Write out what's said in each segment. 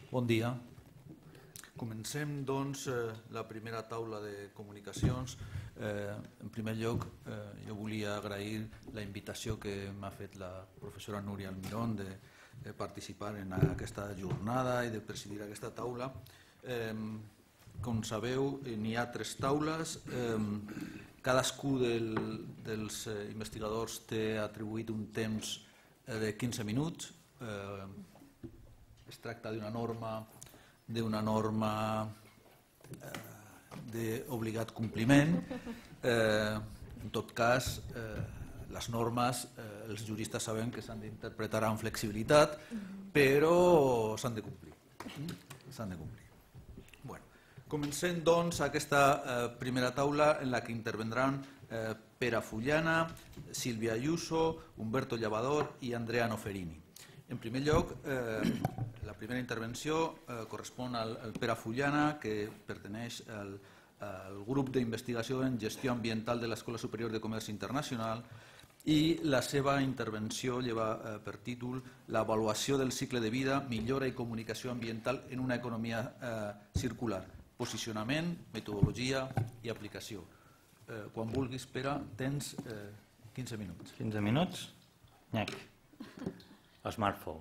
Bon dia. Comencem, doncs, la primera taula de comunicacions. En primer lloc, jo volia agrair la invitació que m'ha fet la professora Núria Almirón de participar en aquesta jornada i de presidir aquesta taula. Com sabeu, n'hi ha 3 taules. Cadascú dels investigadors té atribuït un temps de 15 minuts. Es tracta d'una norma d'obligat compliment. En tot cas, les normes, els juristes sabem que s'han d'interpretar amb flexibilitat, però s'han de complir. Comencem, doncs, aquesta primera taula en la que intervendran Pere Fullana, Sílvia Ayuso, Humberto Llavador i Andrea Noferini. En primer lloc, la primera intervenció correspon al Pere Fullana, que perteneix al grup d'investigació en gestió ambiental de l'Escola Superior de Comerç Internacional, i la seva intervenció lleva per títol l'avaluació del cicle de vida, millora i comunicació ambiental en una economia circular, posicionament, metodologia i aplicació. Quan vulguis, Pere, tens 15 minuts. 15 minuts? Nyec. Smartphone.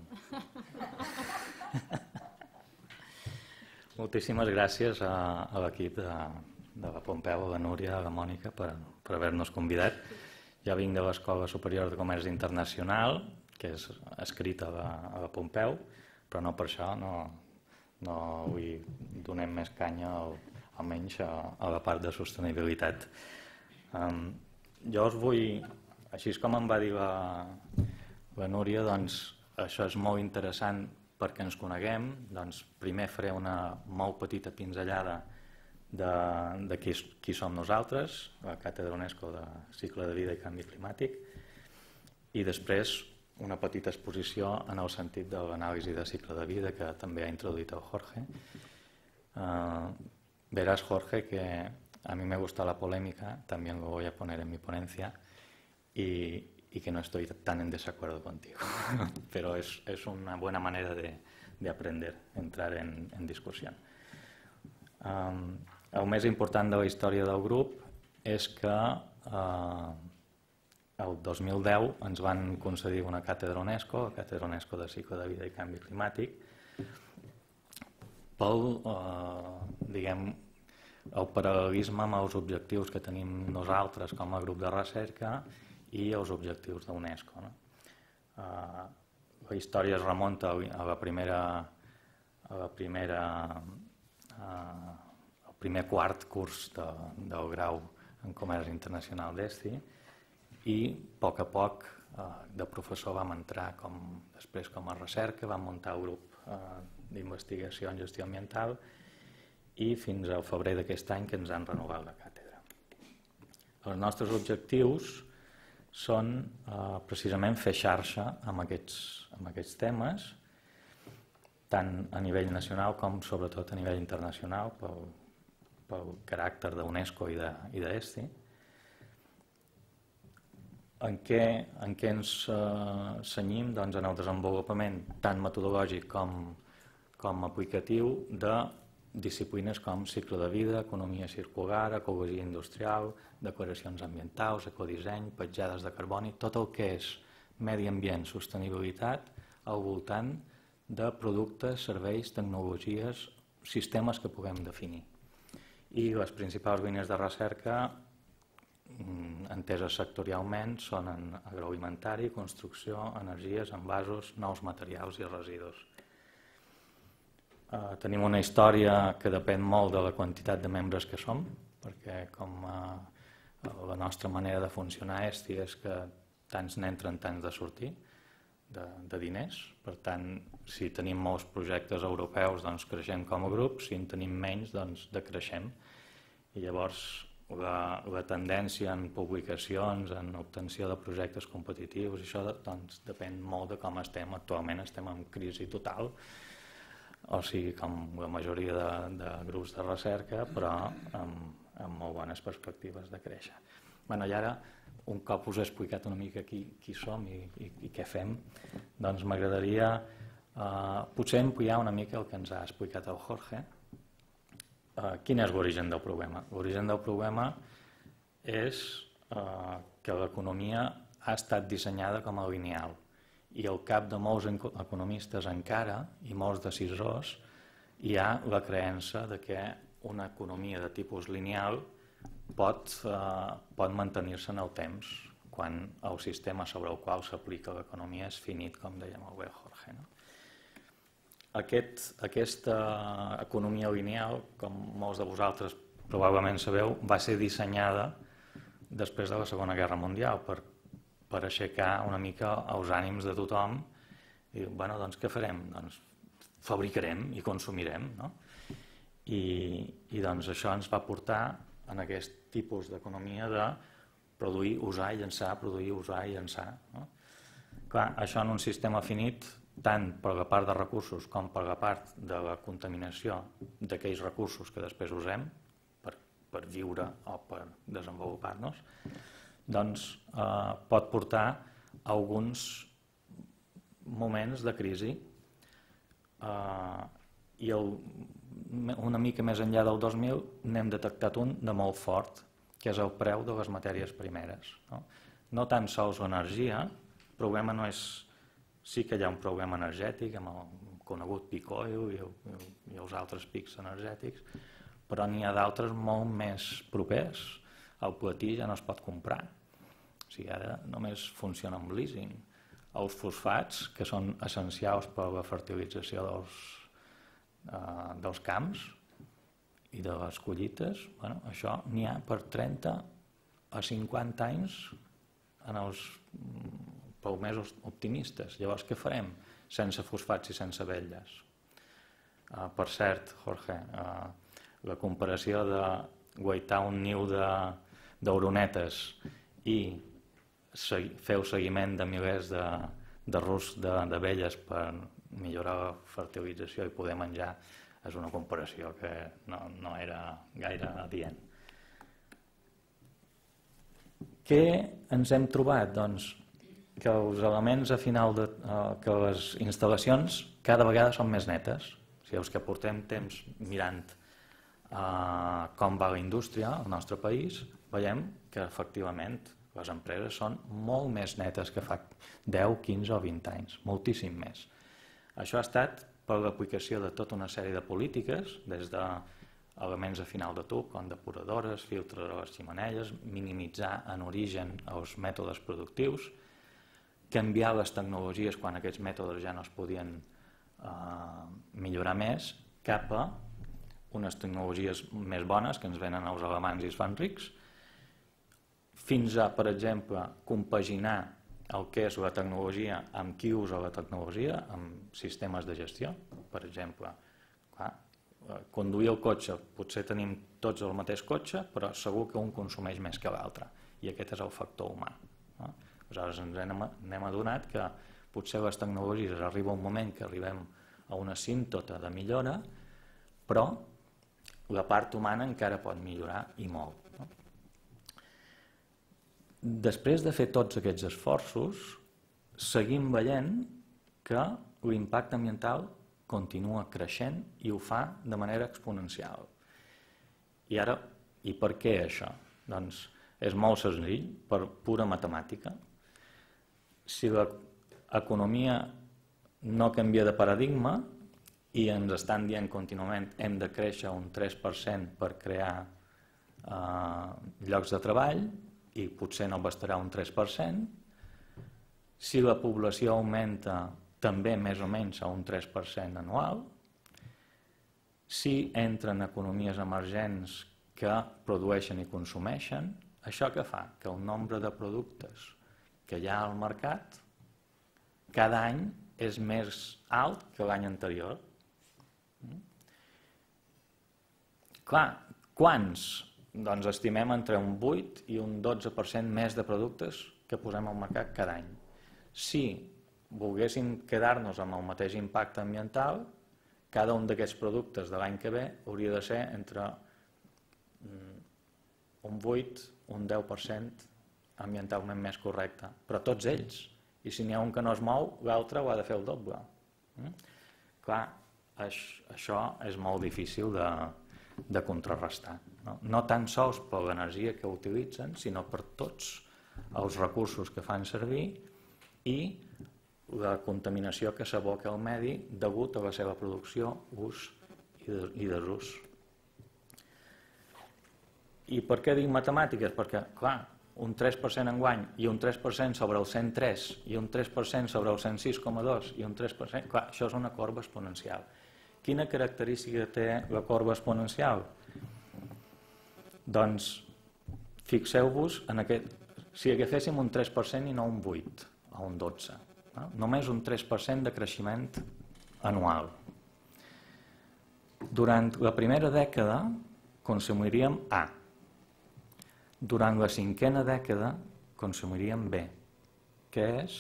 Moltíssimes gràcies a l'equip de la Pompeu, a la Núria, a la Mònica per haver-nos convidat. Jo vinc de l'Escola Superior de Comerç Internacional, que és escrita a la Pompeu, però no per això no vull donar més canya, almenys a la part de sostenibilitat. Jo us vull, així com em va dir la Núria, doncs això és molt interessant perquè ens coneguem. Primer faré una molt petita pinzellada de qui som nosaltres, la Càtedra UNESCO de Cicle de Vida i Canvi Climàtic, i després una petita exposició en el sentit de l'anàlisi de cicle de vida que també ha introduït el Jorge. Verás, Jorge, que a mí me gusta la polémica, también lo voy a poner en mi ponencia, y que no estoy tan en desacuerdo contigo, pero es una buena manera de aprender, entrar en discussió. El més important de la història del grup és que el 2010 ens van concedir una càtedra UNESCO, la Càtedra UNESCO de Cicle de Vida i Canvi Climàtic, pel paral·lelisme amb els objectius que tenim nosaltres com a grup de recerca i els objectius d'UNESCO. La història es remunta al primer quart curs del grau en Comerç Internacional d'ESTI, i a poc de professor vam entrar després com a recerca, vam muntar el grup d'investigació en gestió ambiental i fins al febrer d'aquest any que ens han renovat la càtedra. Els nostres objectius són precisament fer xarxa amb aquests temes, tant a nivell nacional com sobretot a nivell internacional, pel caràcter d'UNESCO i d'ESTI. En què ens cenyim? En el desenvolupament tant metodològic com aplicatiu de disciplines com cicle de vida, economia circular, ecologia industrial, declaracions ambientals, ecodisseny, petjades de carboni, tot el que és medi ambient, sostenibilitat al voltant de productes, serveis, tecnologies, sistemes que puguem definir. I les principals línies de recerca enteses sectorialment són en agroalimentari, construcció, energies, envasos, nous materials i residus. Tenim una història que depèn molt de la quantitat de membres que som, perquè com la nostra manera de funcionar és que tants n'entren, tants de sortir de diners. Per tant, si tenim molts projectes europeus, doncs creixem com a grup, si en tenim menys, doncs decreixem. I llavors la tendència en publicacions, en obtenció de projectes competitius, això depèn molt de com estem. Actualment estem en crisi total, o sigui, com la majoria de grups de recerca, però amb molt bones perspectives de créixer. I ara, un cop us he explicat una mica qui som i què fem, doncs m'agradaria Potser ampliar una mica el que ens ha explicat el Jorge. Quin és l'origen del problema? L'origen del problema és que l'economia ha estat dissenyada com a lineal i al cap de molts economistes encara i molts decisors hi ha la creença de que una economia de tipus lineal pot mantenir-se en el temps quan el sistema sobre el qual s'aplica l'economia és finit, com deia molt bé Jorge. Aquesta economia lineal, com molts de vosaltres probablement sabeu, va ser dissenyada després de la Segona Guerra Mundial per aixecar una mica els ànims de tothom i dir, bueno, doncs què farem? Doncs fabricarem i consumirem, no? I doncs això ens va portar en aquest tipus d'economia de produir, usar i llançar, produir, usar i llançar. Clar, això en un sistema finit, tant per la part de recursos com per la part de la contaminació d'aquells recursos que després usem per viure o per desenvolupar-nos, doncs pot portar a alguns moments de crisi i una mica més enllà del 2000 n'hem detectat un de molt fort, que és el preu de les matèries primeres. No tan sols l'energia, el problema no és... Sí que hi ha un problema energètic amb el conegut peak oil i els altres pics energètics, però n'hi ha d'altres molt més propers. El platí ja no es pot comprar. O sigui, ara només funciona amb leasing. Els fosfats, que són essencials per a la fertilització dels camps i de les collites, bueno, això n'hi ha per 30 a 50 anys en els prou més optimistes. Llavors, què farem sense fosfats i sense vetlles? Per cert, Jorge, la comparació de guaitar un niu d'euronetes i fer el seguiment de milers de ruscs d'abelles per millorar la fertilització i poder menjar és una comparació que no era gaire adient. Què ens hem trobat? Doncs que els elements a final que les instal·lacions cada vegada són més netes. O sigui, els que portem temps mirant com va la indústria al nostre país, veiem que efectivament les empreses són molt més netes que fa 10, 15 o 20 anys, moltíssim més. Això ha estat per l'aplicació de tota una sèrie de polítiques, des d'elements a final de tub, com depuradores, filtres a les xemeneies, minimitzar en origen els mètodes productius, canviar les tecnologies quan aquests mètodes ja no es podien millorar més, cap a unes tecnologies més bones que ens venen els alemans i es fan rics, fins a, per exemple, compaginar el que és la tecnologia amb qui usa la tecnologia, amb sistemes de gestió. Per exemple, conduir el cotxe, potser tenim tots el mateix cotxe, però segur que un consumeix més que l'altre, i aquest és el factor humà. Aleshores ens n'hem adonat que potser les tecnologies arriba un moment que arribem a una síntota de millora, però la part humana encara pot millorar i molt. Després de fer tots aquests esforços, seguim veient que l'impacte ambiental continua creixent i ho fa de manera exponencial. I per què això? Doncs és molt senzill, per pura matemàtica. Si l'economia no canvia de paradigma i ens estan dient contínuament hem de créixer un 3% per crear llocs de treball i potser no bastarà un 3%, si la població augmenta també més o menys a un 3% anual, si entren economies emergents que produeixen i consumeixen, això què fa? Que el nombre de productes que hi ha al mercat cada any és més alt que l'any anterior. Clar, quants? Doncs estimem entre un 8 i un 12% més de productes que posem al mercat cada any. Si volguéssim quedar-nos amb el mateix impacte ambiental, cada un d'aquests productes de l'any que ve hauria de ser entre un 8, un 10% ambientalment més correcte, però tots ells. I si n'hi ha un que no es mou, l'altre ho ha de fer el doble. clar, això és molt difícil de contrarrestar. No tan sols per l'energia que utilitzen, sinó per tots els recursos que fan servir i la contaminació que s'aboca al medi degut a la seva producció, ús i desús. I per què dic matemàtiques? Perquè, clar, un 3% enguany i un 3% sobre el 103 i un 3% sobre el 106,2 i un 3%... Clar, això és una corba exponencial. Quina característica té la corba exponencial? Doncs fixeu-vos en aquest... Si agaféssim un 3% i no un 8 o un 12, només un 3% de creixement anual. Durant la primera dècada consumiríem A. Durant la cinquena dècada consumiríem B, que és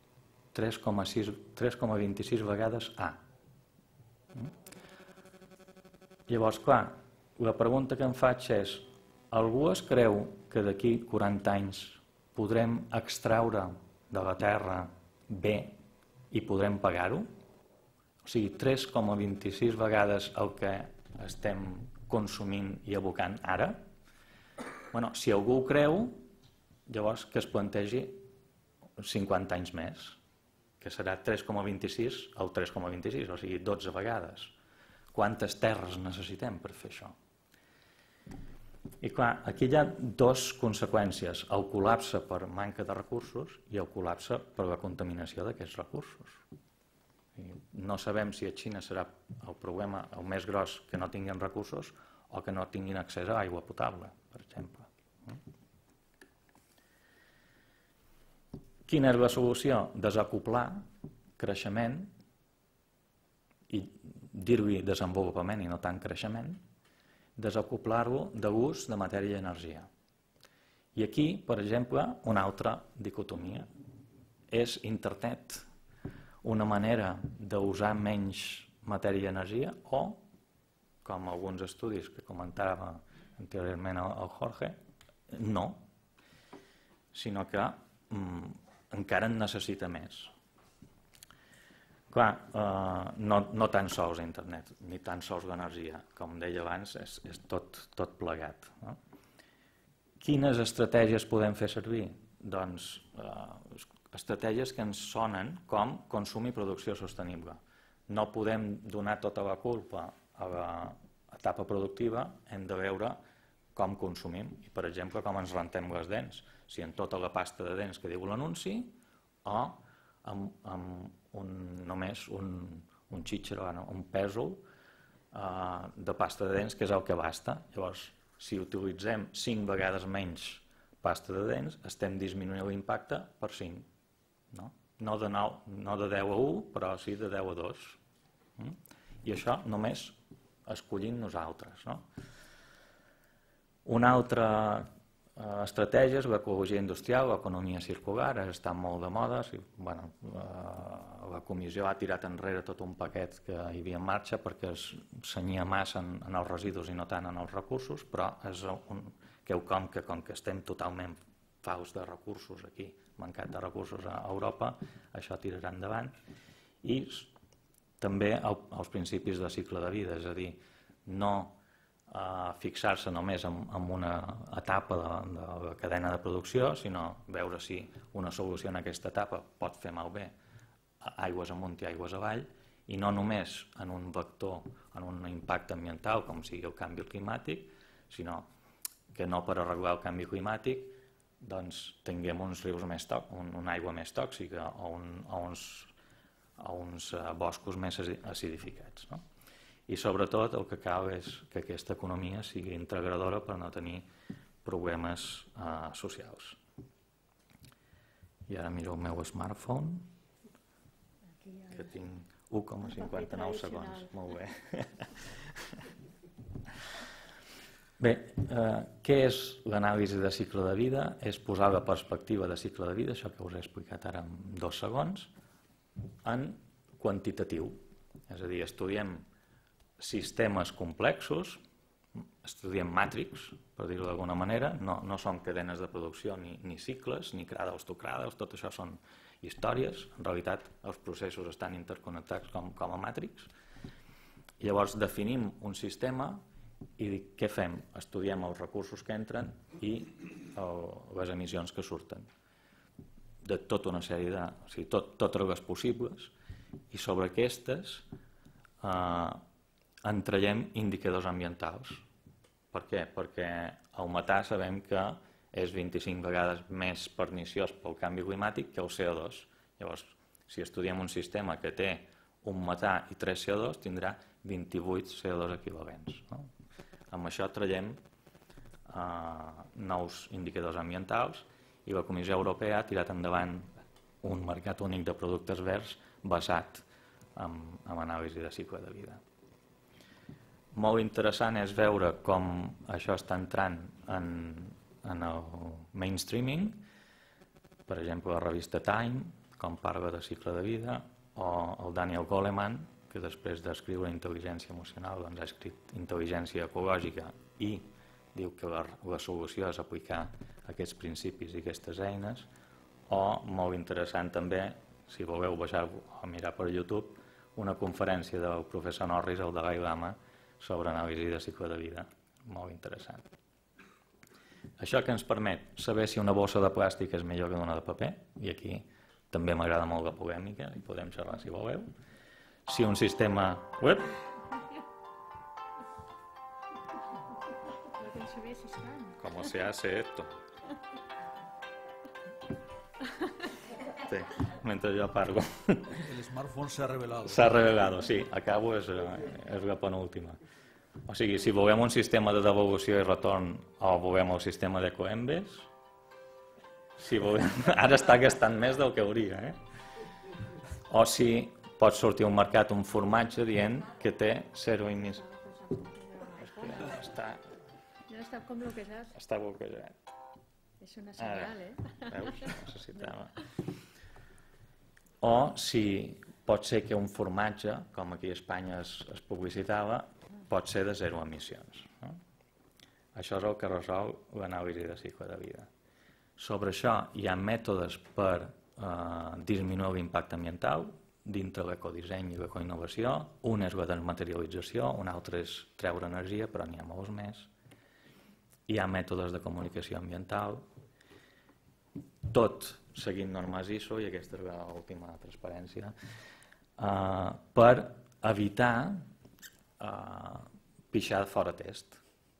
3,26 vegades A. Llavors, clar, la pregunta que em faig és: algú es creu que d'aquí 40 anys podrem extraure de la terra B i podrem pagar-ho? O sigui, 3,26 vegades el que estem consumint i abocant ara? Bueno, si algú ho creu, llavors que es plantegi 50 anys més, que serà 3,26 al 3,26, o sigui, 12 vegades. Quantes terres necessitem per fer això? I clar, aquí hi ha dues conseqüències, el col·lapse per manca de recursos i el col·lapse per la contaminació d'aquests recursos. No sabem si a Xina serà el problema el més gros que no tinguin recursos o que no tinguin accés a aigua potable, per exemple. Quina és la solució? Desacoplar creixement i dir-li desenvolupament i no tant creixement, desacoplar-lo de l'ús de matèria i energia. I aquí, per exemple, una altra dicotomia. És Internet una manera d'usar menys matèria i energia o, com alguns estudis que comentava anteriorment el Jorge, no, sinó que encara en necessita més. Clar, no tan sols Internet, ni tan sols l'energia. Com deia abans, és tot plegat. Quines estratègies podem fer servir? Doncs estratègies que ens sonen com consum i producció sostenible. No podem donar tota la culpa a l'etapa productiva, hem de veure com consumim i, per exemple, com ens rentem les dents. Si en tota la pasta de dents que diu l'anunci o amb només un xitxer, un pèsol de pasta de dents, que és el que basta. Llavors, si utilitzem 5 vegades menys pasta de dents, estem disminuint l'impacte per 5. No de 10 a 1, però sí de 10 a 2. I això només escollint nosaltres. Una altra estratègia és l'ecologia industrial, l'economia circular, està molt de moda. La comissió ha tirat enrere tot un paquet que hi havia en marxa perquè es senyia massa en els residus i no tant en els recursos, però és quelcom que, com que estem totalment fals de recursos aquí, mancat de recursos a Europa, això tirarà endavant. I també els principis de cicle de vida, és a dir, no fixar-se només en una etapa de la cadena de producció, sinó veure si una solució en aquesta etapa pot fer malbé aigües amunt i aigües avall, i no només en un vector, en un impacte ambiental com sigui el canvi climàtic, sinó que no per arreglar el canvi climàtic tinguem uns rius una aigua més tòxica o uns boscos més acidificats. I sobretot el que cal és que aquesta economia sigui integradora per no tenir problemes socials. I ara miro el meu smartphone, que tinc 1,59 segons. Molt bé. Bé, què és l'anàlisi de cicle de vida? És posar la perspectiva de cicle de vida, això que us he explicat ara en 2 segons, en quantitatiu. És a dir, estudiem sistemes complexos, estudiem màtrics, per dir-ho d'alguna manera, no són cadenes de producció ni cicles, ni cradles to cradles, tot això són històries. En realitat els processos estan interconnectats com a Matrix. Llavors definim un sistema i què fem? Estudiem els recursos que entren i les emissions que surten de tota una sèrie de... O sigui, totes les possibles, i sobre aquestes en traiem indicadors ambientals. Per què? Perquè el metà sabem que és 25 vegades més perniciós pel canvi climàtic que el CO2. Llavors, si estudiem un sistema que té un metà i 3 CO2, tindrà 28 CO2 equivalents. No? Amb això traiem nous indicadors ambientals i la Comissió Europea ha tirat endavant un mercat únic de productes verds basat en anàlisi de cicle de vida. Molt interessant és veure com això està entrant en el mainstreaming, per exemple la revista Time, com parla de cicle de vida, o el Daniel Goleman, que després d'escriure intel·ligència emocional doncs ha escrit intel·ligència ecològica i diu que la solució és aplicar aquests principis i aquestes eines, o molt interessant també, si voleu baixar o mirar per YouTube, una conferència del professor Norris, el Dalai Lama, sobre anàlisi de cicle de vida. Molt interessant. Això que ens permet saber si una bossa de plàstic és millor que una de paper, i aquí també m'agrada molt la polèmica, i podem xerrar si voleu. Si un sistema... Uep! ¿Cómo se hace esto? Sí, mentre jo parlo. El smartphone s'ha revelado. S'ha revelado, sí. Acabo, és la penúltima. O sigui, si volem un sistema de devolució i retorn o volem el sistema de Coembes, si volem... Ara està gastant més del que hauria, O si pot sortir al mercat un formatge dient que té 0 emissions. Està com bloquejat. Està bloquejat. És una senyal, Veus? Necessitava. O si pot ser que un formatge, com aquí a Espanya es publicitava, pot ser de 0 emissions. No? Això és el que resol l'anàlisi de cicle de vida. Sobre això hi ha mètodes per disminuir l'impacte ambiental dintre l'ecodisseny i l'ecoinnovació. Un és la desmaterialització, un altre és treure energia, però n'hi ha molts més. Hi ha mètodes de comunicació ambiental, tot seguint normes ISO, i aquesta és l'última transparència, per evitar pixar fora test.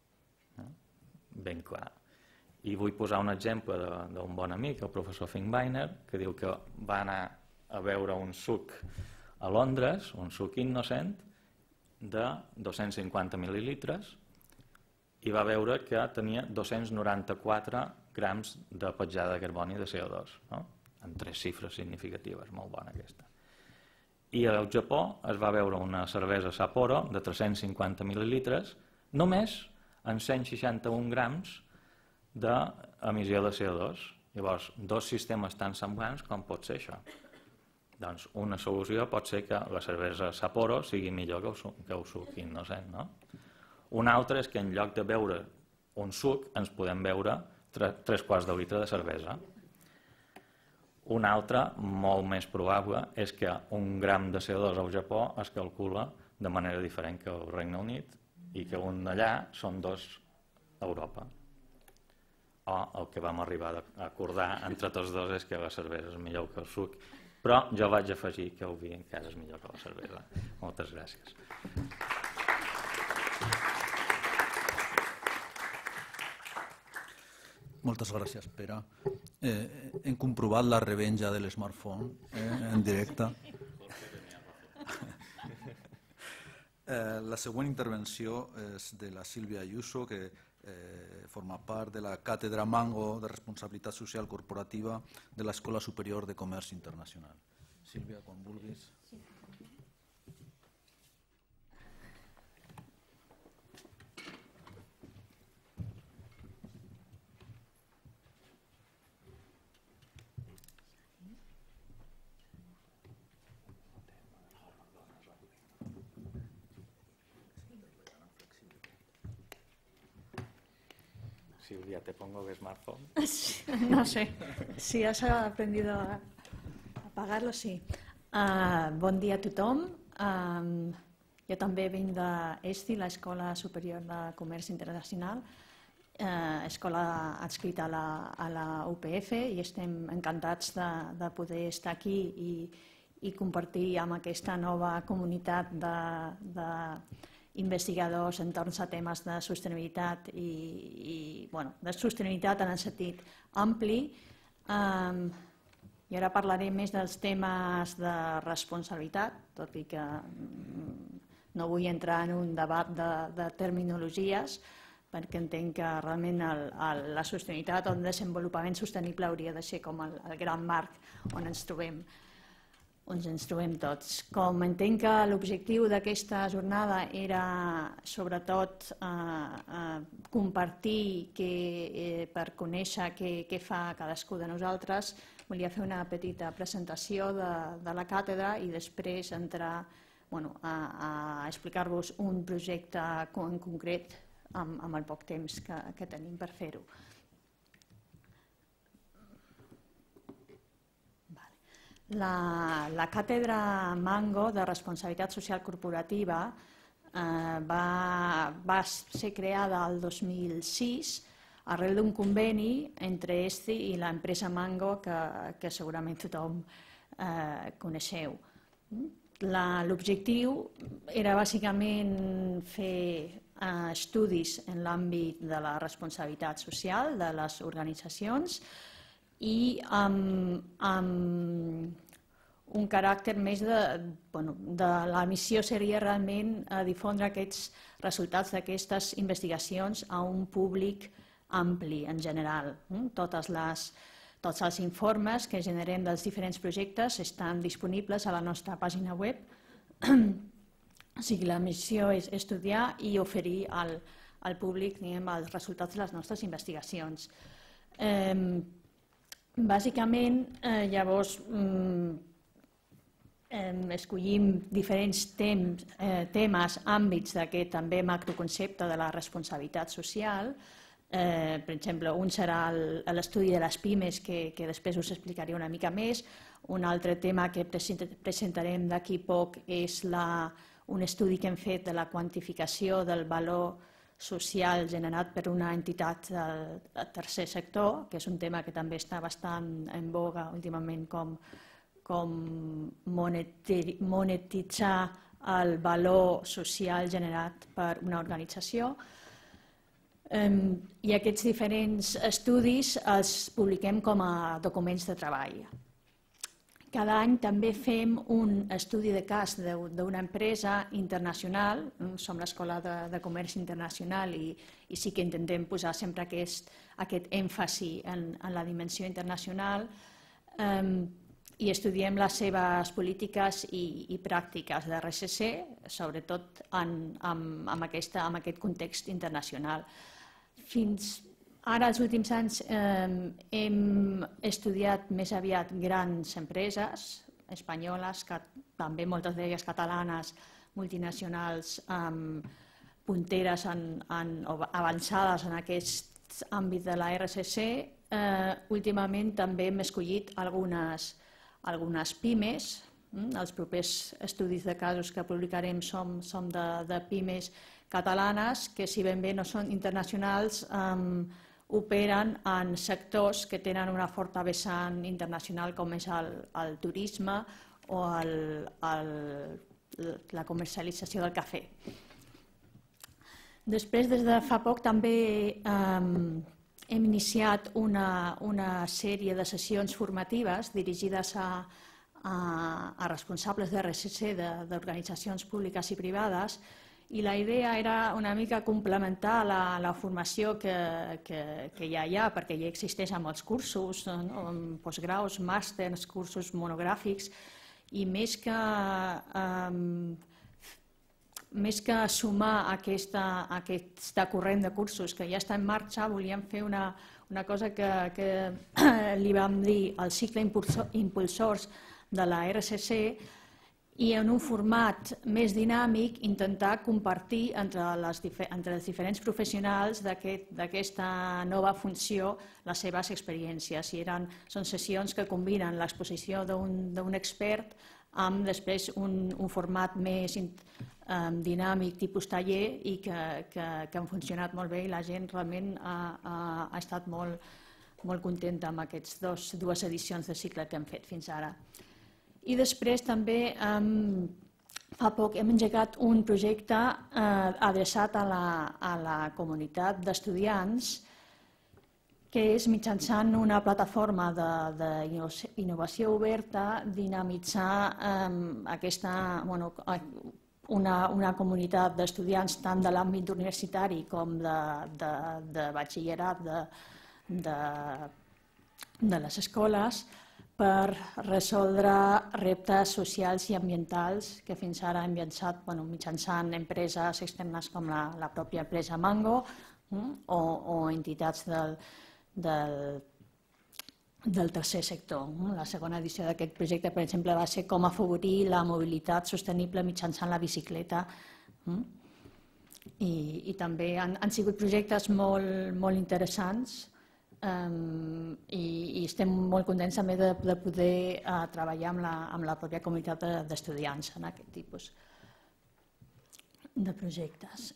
Ben clar. I vull posar un exemple d'un bon amic, el professor Finkbeiner, que diu que va anar a veure un suc a Londres, un suc innocent, de 250 mil·lilitres, i va veure que tenia 294 grams de petjada de carboni de CO2, no? Amb 3 xifres significatives, molt bona aquesta. I al Japó es va veure una cervesa Sapporo de 350 mil·lilitres només amb 161 grams d'emissió de CO2. Llavors, dos sistemes tan semblants, com pot ser això? Doncs una solució pot ser que la cervesa Sapporo sigui millor que el suc innocent, no? Una altra és que en lloc de beure un suc ens podem beure 3 quarts de litre de cervesa. Una altra, molt més probable, és que un gram de CO2 al Japó es calcula de manera diferent que al Regne Unit i que un allà són 2 a Europa. O el que vam arribar a acordar entre tots dos és que la cervesa és millor que el suc, però jo vaig afegir que el vi en casa és millor que la cervesa. Moltes gràcies. Moltes gràcies, Pere. Hem comprovat la revenja de l'smartphone en directe. La següent intervenció és de la Sílvia Ayuso, que forma part de la Càtedra Mango de Responsabilitat Social Corporativa de l'Escola Superior de Comerç Internacional. Sílvia, quan vulguis. Silvia, ¿te pongo el smartphone? No sé, si has aprendido Apagar-lo, sí. Bon dia a tothom. Jo també vinc d'ESTI, l'Escola Superior de Comerç Internacional, escola adscrita a la UPF, i estem encantats de poder estar aquí i compartir amb aquesta nova comunitat d'investigadors entorn a temes de sostenibilitat i de sostenibilitat en el sentit ampli. I ara parlaré més dels temes de responsabilitat, tot i que no vull entrar en un debat de terminologies, perquè entenc que realment la sostenibilitat o el desenvolupament sostenible hauria de ser com el gran marc on ens trobem tots. Com entenc que l'objectiu d'aquesta jornada era sobretot compartir per conèixer què fa cadascú de nosaltres, volia fer una petita presentació de la càtedra i després entrar a explicar-vos un projecte en concret amb el poc temps que tenim per fer-ho. La càtedra Mango de responsabilitat social corporativa va ser creada el 2006 arrel d'un conveni entre ESTI i l'empresa Mango que segurament tothom coneixeu. L'objectiu era bàsicament fer estudis en l'àmbit de la responsabilitat social de les organitzacions i amb un caràcter més de la missió seria realment difondre aquests resultats d'aquestes investigacions a un públic ampli en general. Tots els informes que generem dels diferents projectes estan disponibles a la nostra pàgina web. O sigui, la missió és estudiar i oferir al públic els resultats de les nostres investigacions. Bàsicament, llavors, escollim diferents temes, àmbits d'aquest també macroconcepte de la responsabilitat social. Per exemple, un serà l'estudi de les pimes, que després us explicaré una mica més. Un altre tema que presentarem d'aquí poc és un estudi que hem fet de la quantificació del valor social generat per una entitat del tercer sector, que és un tema que també està bastant en boga últimament, com monetitzar el valor social generat per una organització. I aquests diferents estudis els publiquem com a documents de treball. Cada any també fem un estudi de cas d'una empresa internacional, som l'Escola de Comerç Internacional i sí que intentem posar sempre aquest èmfasi en la dimensió internacional, i estudiem les seves polítiques i pràctiques de RSC, sobretot en aquest context internacional. Fins ara, els últims anys, hem estudiat més aviat grans empreses espanyoles, també moltes d'elles catalanes, multinacionals, punteres o avançades en aquest àmbit de la RSC. Últimament també hem escollit algunes pimes. Els propers estudis de casos que publicarem són de pimes catalanes que, si ben bé no són internacionals, operen en sectors que tenen una forta vessant internacional, com és el turisme o la comercialització del cafè. Després, des de fa poc, també hem iniciat una sèrie de sessions formatives dirigides a responsables de RSC d'organitzacions públiques i privades, i la idea era una mica complementar la formació que ja hi ha, perquè ja existeix amb els cursos, postgraus, màsters, cursos monogràfics, i més que sumar aquest corrent de cursos que ja està en marxa, volíem fer una cosa que li vam dir el cicle impulsors de la RSC, i en un format més dinàmic intentar compartir entre els diferents professionals d'aquesta nova funció les seves experiències. Són sessions que combinen l'exposició d'un expert amb després un format més dinàmic tipus taller i que han funcionat molt bé i la gent realment ha estat molt contenta amb aquestes dues edicions de cicle que hem fet fins ara. I després també fa poc hem engegat un projecte adreçat a la comunitat d'estudiants que és mitjançant una plataforma d'innovació oberta dinamitzar una comunitat d'estudiants tant de l'àmbit universitari com de batxillerat de les escoles per resoldre reptes socials i ambientals que fins ara hem llançat mitjançant empreses externes com la pròpia empresa Mango o entitats del tercer sector. La segona edició d'aquest projecte, per exemple, va ser com afavorir la mobilitat sostenible mitjançant la bicicleta. I també han sigut projectes molt interessants i estem molt contents també de poder treballar amb la pròpia comunitat d'estudiants en aquest tipus de projectes.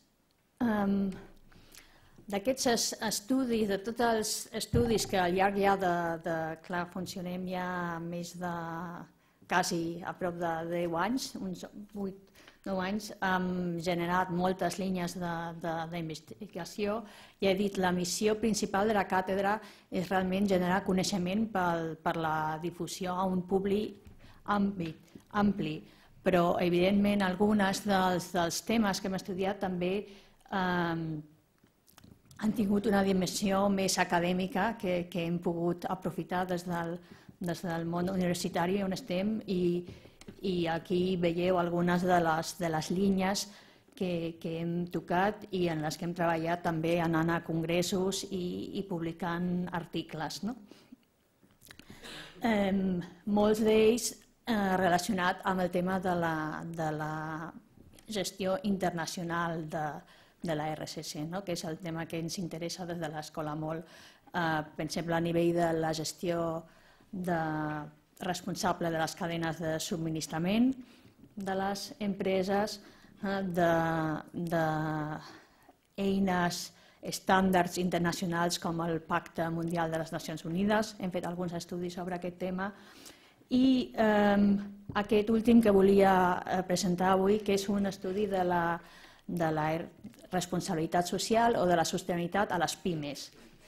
D'aquests estudis, de tots els estudis que al llarg ja clar, funcionem ja més de quasi a prop de 10 anys, uns 8-9 anys, hem generat moltes línies d'investigació i he dit la missió principal de la càtedra és realment generar coneixement per la difusió a un públic ampli, però evidentment alguns dels temes que hem estudiat també han tingut una dimensió més acadèmica que hem pogut aprofitar des del món universitari on estem i aquí veieu algunes de les línies que hem tocat i en les que hem treballat també anant a congressos i publicant articles. Molts d'ells relacionats amb el tema de la gestió internacional de la RSC, que és el tema que ens interessa des de l'escola molt. Per exemple, a nivell de la gestió responsable de les cadenes de subministrament de les empreses, d'eines, estàndards internacionals com el Pacte Mundial de les Nacions Unides. Hem fet alguns estudis sobre aquest tema. I aquest últim que volia presentar avui, que és un estudi de la responsabilitat social o de la sostenibilitat a les pimes.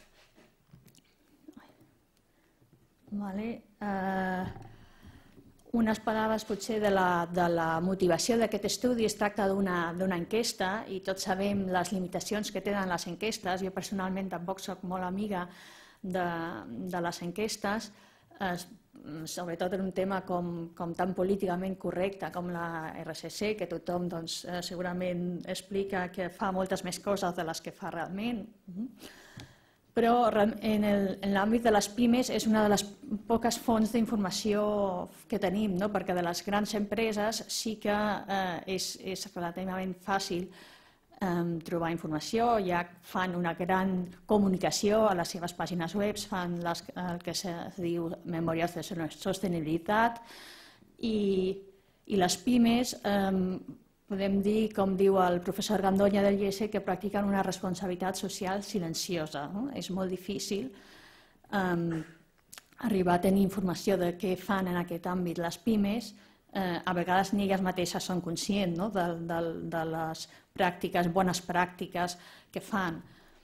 Unes paraules potser de la motivació d'aquest estudi. Es tracta d'una enquesta i tots sabem les limitacions que tenen les enquestes. Jo personalment tampoc soc molt amiga de les enquestes, sobretot en un tema com tan políticament correcte com la RSC, que tothom segurament explica que fa moltes més coses de les que fa realment. Però en l'àmbit de les pimes és una de les poques fonts d'informació que tenim, perquè de les grans empreses sí que és relativament fàcil trobar informació, ja fan una gran comunicació a les seves pàgines web, fan el que se diu memòries de sostenibilitat i les pimes podem dir, com diu el professor Gandoña del IES, que practiquen una responsabilitat social silenciosa. És molt difícil arribar a tenir informació de què fan en aquest àmbit les pimes. A vegades ni elles mateixes són conscients de les pràctiques, bones pràctiques que fan.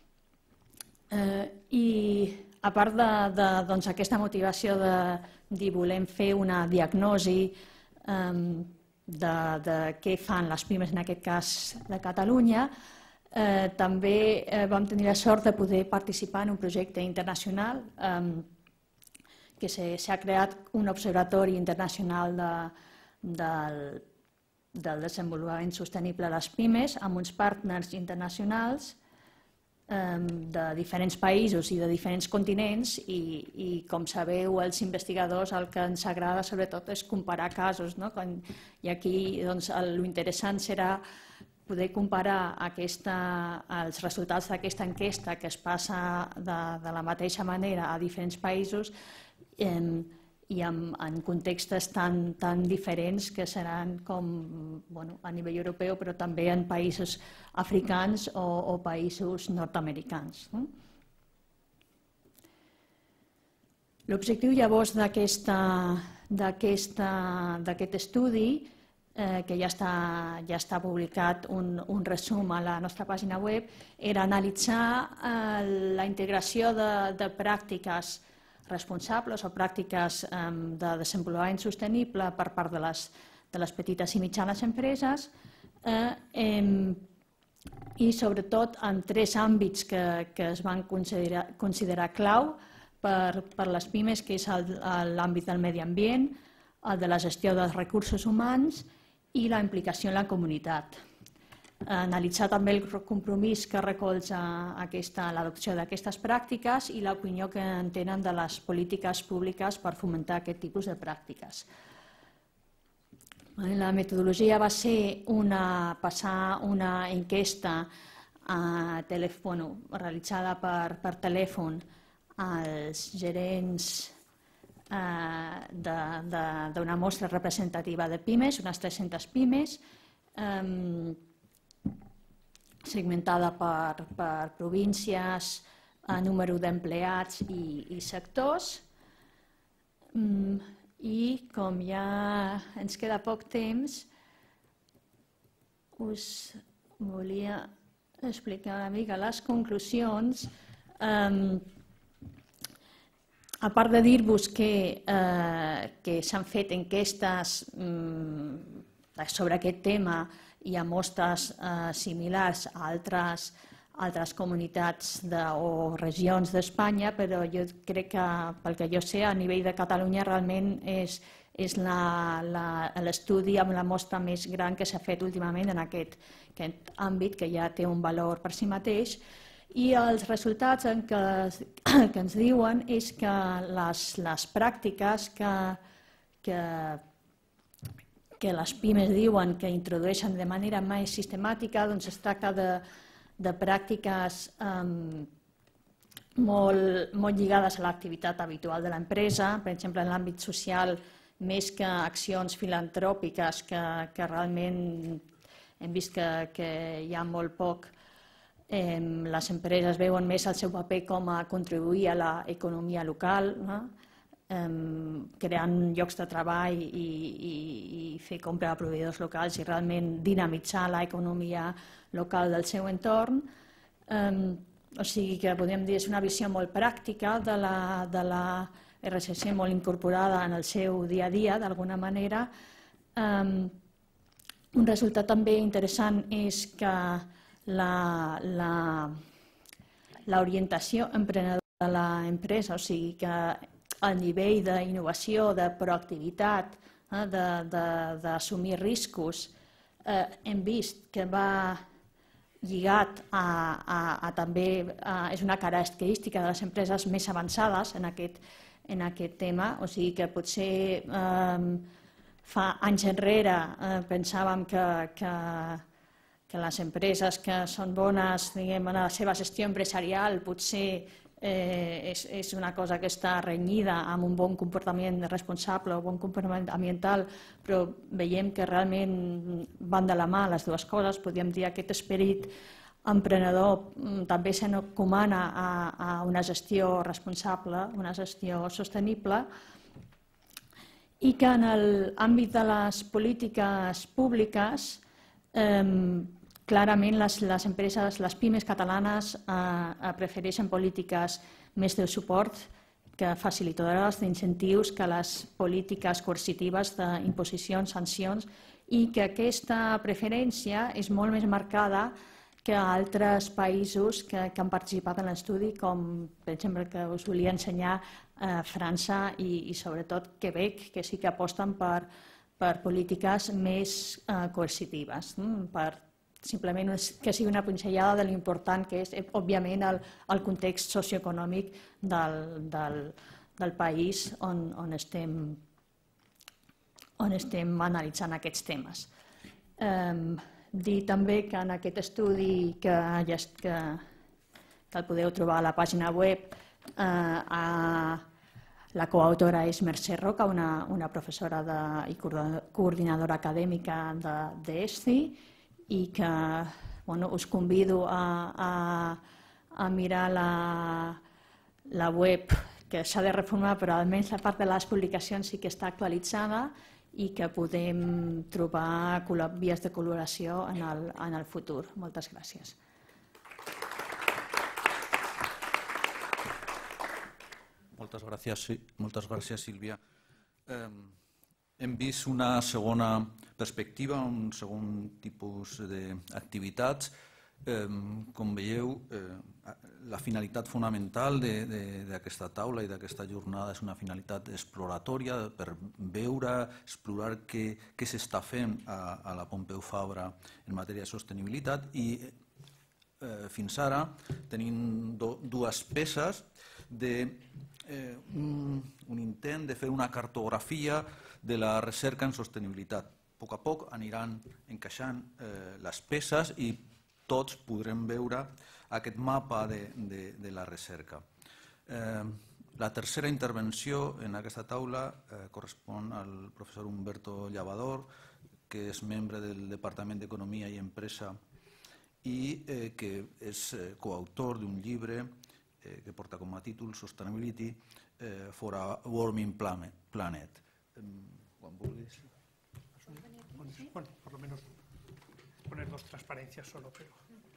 I a part d'aquesta motivació de dir volem fer una diagnosi de què fan les pimes, en aquest cas de Catalunya, també vam tenir la sort de poder participar en un projecte internacional que s'ha creat un observatori internacional del desenvolupament sostenible a les pimes amb uns partners internacionals de diferents països i de diferents continents i com sabeu els investigadors el que ens agrada sobretot és comparar casos, no? I aquí l'interessant serà poder comparar els resultats d'aquesta enquesta que es passa de la mateixa manera a diferents països i en contextes tan diferents que seran com a nivell europeu però també en països africans o països nord-americans. L'objectiu llavors d'aquest estudi, que ja està publicat un resum a la nostra pàgina web, era analitzar la integració de pràctiques responsables o pràctiques de desenvolupament sostenible per part de les petites i mitjanes empreses i sobretot en 3 àmbits que es van considerar clau per les pimes, que és l'àmbit del medi ambient, el de la gestió dels recursos humans i la implicació en la comunitat. Analitzar també el compromís que recolza l'adopció d'aquestes pràctiques i l'opinió que en tenen de les polítiques públiques per fomentar aquest tipus de pràctiques. La metodologia va ser passar una enquesta realitzada per telèfon als gerents d'una mostra representativa de pimes, unes 300 pimes, segmentada per províncies, número d'empleats i sectors. I com ja ens queda poc temps, us volia explicar una mica les conclusions. A part de dir-vos que s'han fet enquestes sobre aquest tema i a mostres similars a altres comunitats o regions d'Espanya, però jo crec que, pel que jo sé, a nivell de Catalunya realment és l'estudi amb la mostra més gran que s'ha fet últimament en aquest àmbit, que ja té un valor per si mateix. I els resultats que ens diuen és que les pràctiques que les pimes diuen que introdueixen de manera més sistemàtica, doncs es tracta de pràctiques molt lligades a l'activitat habitual de l'empresa, per exemple, en l'àmbit social, més que accions filantròpiques que realment hem vist que hi ha molt poc. Les empreses veuen més el seu paper com a contribuir a l'economia local, creant llocs de treball i fer compra de proveïdors locals i realment dinamitzar l'economia local del seu entorn. O sigui que podríem dir que és una visió molt pràctica de la RSC, molt incorporada en el seu dia a dia, d'alguna manera. Un resultat també interessant és que l'orientació emprenedora de l'empresa, o sigui que el nivell d'innovació, de proactivitat, d'assumir riscos, hem vist que va lligat a també, és una característica de les empreses més avançades en aquest tema, o sigui que potser fa anys enrere pensàvem que les empreses que són bones en la seva gestió empresarial potser és una cosa que està renyida amb un bon comportament responsable o bon comportament ambiental, però veiem que realment van de la mà les dues coses. Podríem dir que aquest esperit emprenedor també s'encomana a una gestió responsable, una gestió sostenible, i que en l'àmbit de les polítiques públiques clarament les empreses, les pimes catalanes prefereixen polítiques més de suport que facilitadores d'incentius que les polítiques coercitives d'imposicions, sancions, i que aquesta preferència és molt més marcada que altres països que han participat en l'estudi, com per exemple que us volia ensenyar França i sobretot Quebec, que sí que aposten per polítiques més coercitives, per simplement que sigui una pinzellada de l'important que és, òbviament, el context socioeconòmic del país on estem analitzant aquests temes. Dir també que en aquest estudi que el podeu trobar a la pàgina web, la coautora és Mercè Roca, una professora i coordinadora acadèmica d'ESCI, i que us convido a mirar la web, que s'ha de reformar, però almenys la part de les publicacions sí que està actualitzada i que podem trobar vies de col·laboració en el futur. Moltes gràcies. Moltes gràcies, Sílvia. Hem vist una segona perspectiva, un segon tipus d'activitats. Com veieu, la finalitat fonamental d'aquesta taula i d'aquesta jornada és una finalitat exploratòria per veure, explorar què s'està fent a la Pompeu Fabra en matèria de sostenibilitat, i fins ara tenim dues peces d'un intent de fer una cartografia de la recerca en sostenibilitat. A poc a poc aniran encaixant les peces i tots podrem veure aquest mapa de la recerca. La tercera intervenció en aquesta taula correspon al professor Humberto Llavador, que és membre del Departament d'Economia i Empresa i que és coautor d'un llibre que porta com a títol Sustainability for a Warming Planet. Quan vulguis. Bueno, por lo menos poner dos transparencias solo, pero...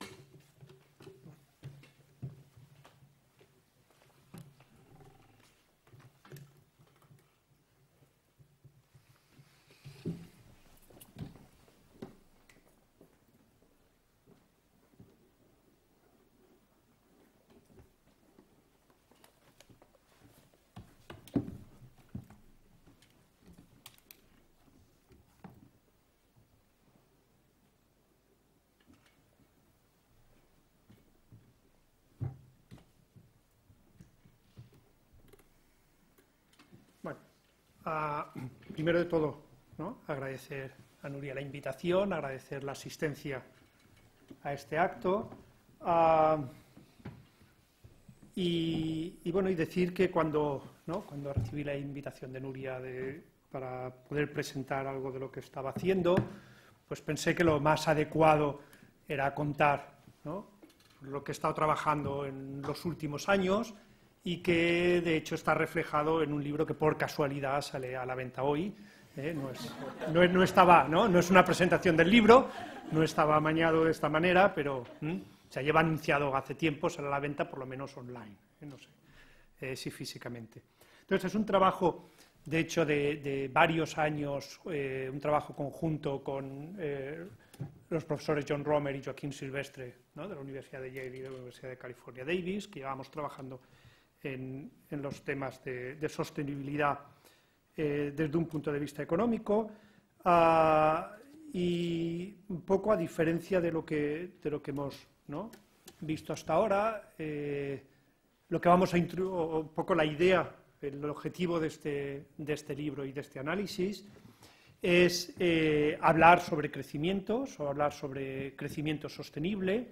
Bueno, primero de todo, ¿no?, agradecer a Nuria la invitación, agradecer la asistencia a este acto y decir que cuando recibí la invitación de Nuria para poder presentar algo de lo que estaba haciendo, pues pensé que lo más adecuado era contar, ¿no?, lo que he estado trabajando en los últimos años y que de hecho está reflejado en un libro que por casualidad sale a la venta hoy. No es una presentación del libro, no estaba amañado de esta manera, pero se lleva anunciado hace tiempo, sale a la venta por lo menos online, no sé si físicamente. Entonces es un trabajo, de hecho, de varios años, un trabajo conjunto con los profesores John Romer y Joaquín Silvestre, ¿no?, de la Universidad de Yale y de la Universidad de California Davis, que llevamos trabajando en los temas de sostenibilidad desde un punto de vista económico, y un poco a diferencia de lo que hemos, ¿no?, visto hasta ahora, lo que vamos a un poco la idea, el objetivo de este libro y de este análisis es hablar sobre crecimiento, o hablar sobre crecimiento sostenible,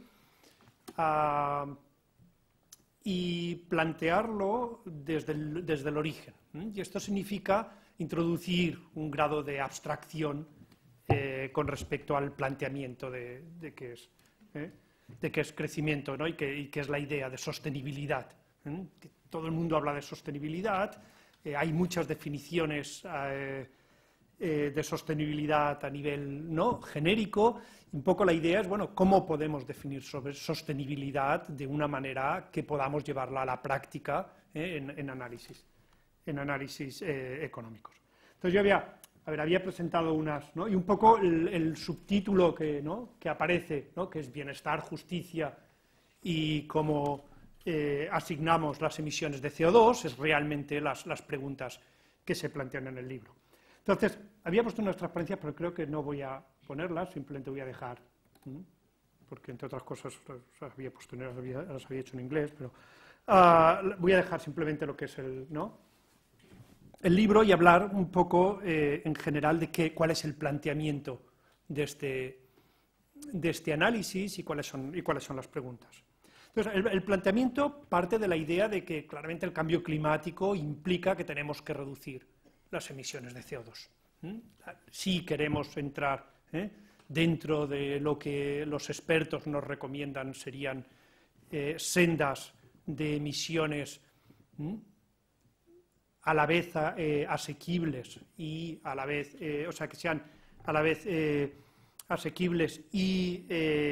y plantearlo desde el origen. Y esto significa introducir un grado de abstracción con respecto al planteamiento de qué es crecimiento, ¿no?, y qué es la idea de sostenibilidad. Todo el mundo habla de sostenibilidad, hay muchas definiciones de sostenibilidad a nivel, ¿no?, genérico. Un poco la idea es, bueno, cómo podemos definir sobre sostenibilidad de una manera que podamos llevarla a la práctica en análisis económicos. Entonces yo había presentado unas, ¿no?, y un poco el subtítulo que aparece, ¿no?, que es bienestar, justicia y cómo asignamos las emisiones de CO2, es realmente las preguntas que se plantean en el libro. Entonces, había puesto unas transparencias, pero creo que no voy a ponerlas, simplemente voy a dejar porque entre otras cosas las había hecho en inglés, pero voy a dejar simplemente lo que es el libro y hablar un poco en general de cuál es el planteamiento de este análisis y cuáles son las preguntas. Entonces, el planteamiento parte de la idea de que claramente el cambio climático implica que tenemos que reducir las emisiones de CO2. Si queremos entrar dentro de lo que los expertos nos recomiendan serían sendas de emisiones a la vez asequibles y a la vez, o sea, que sean a la vez asequibles y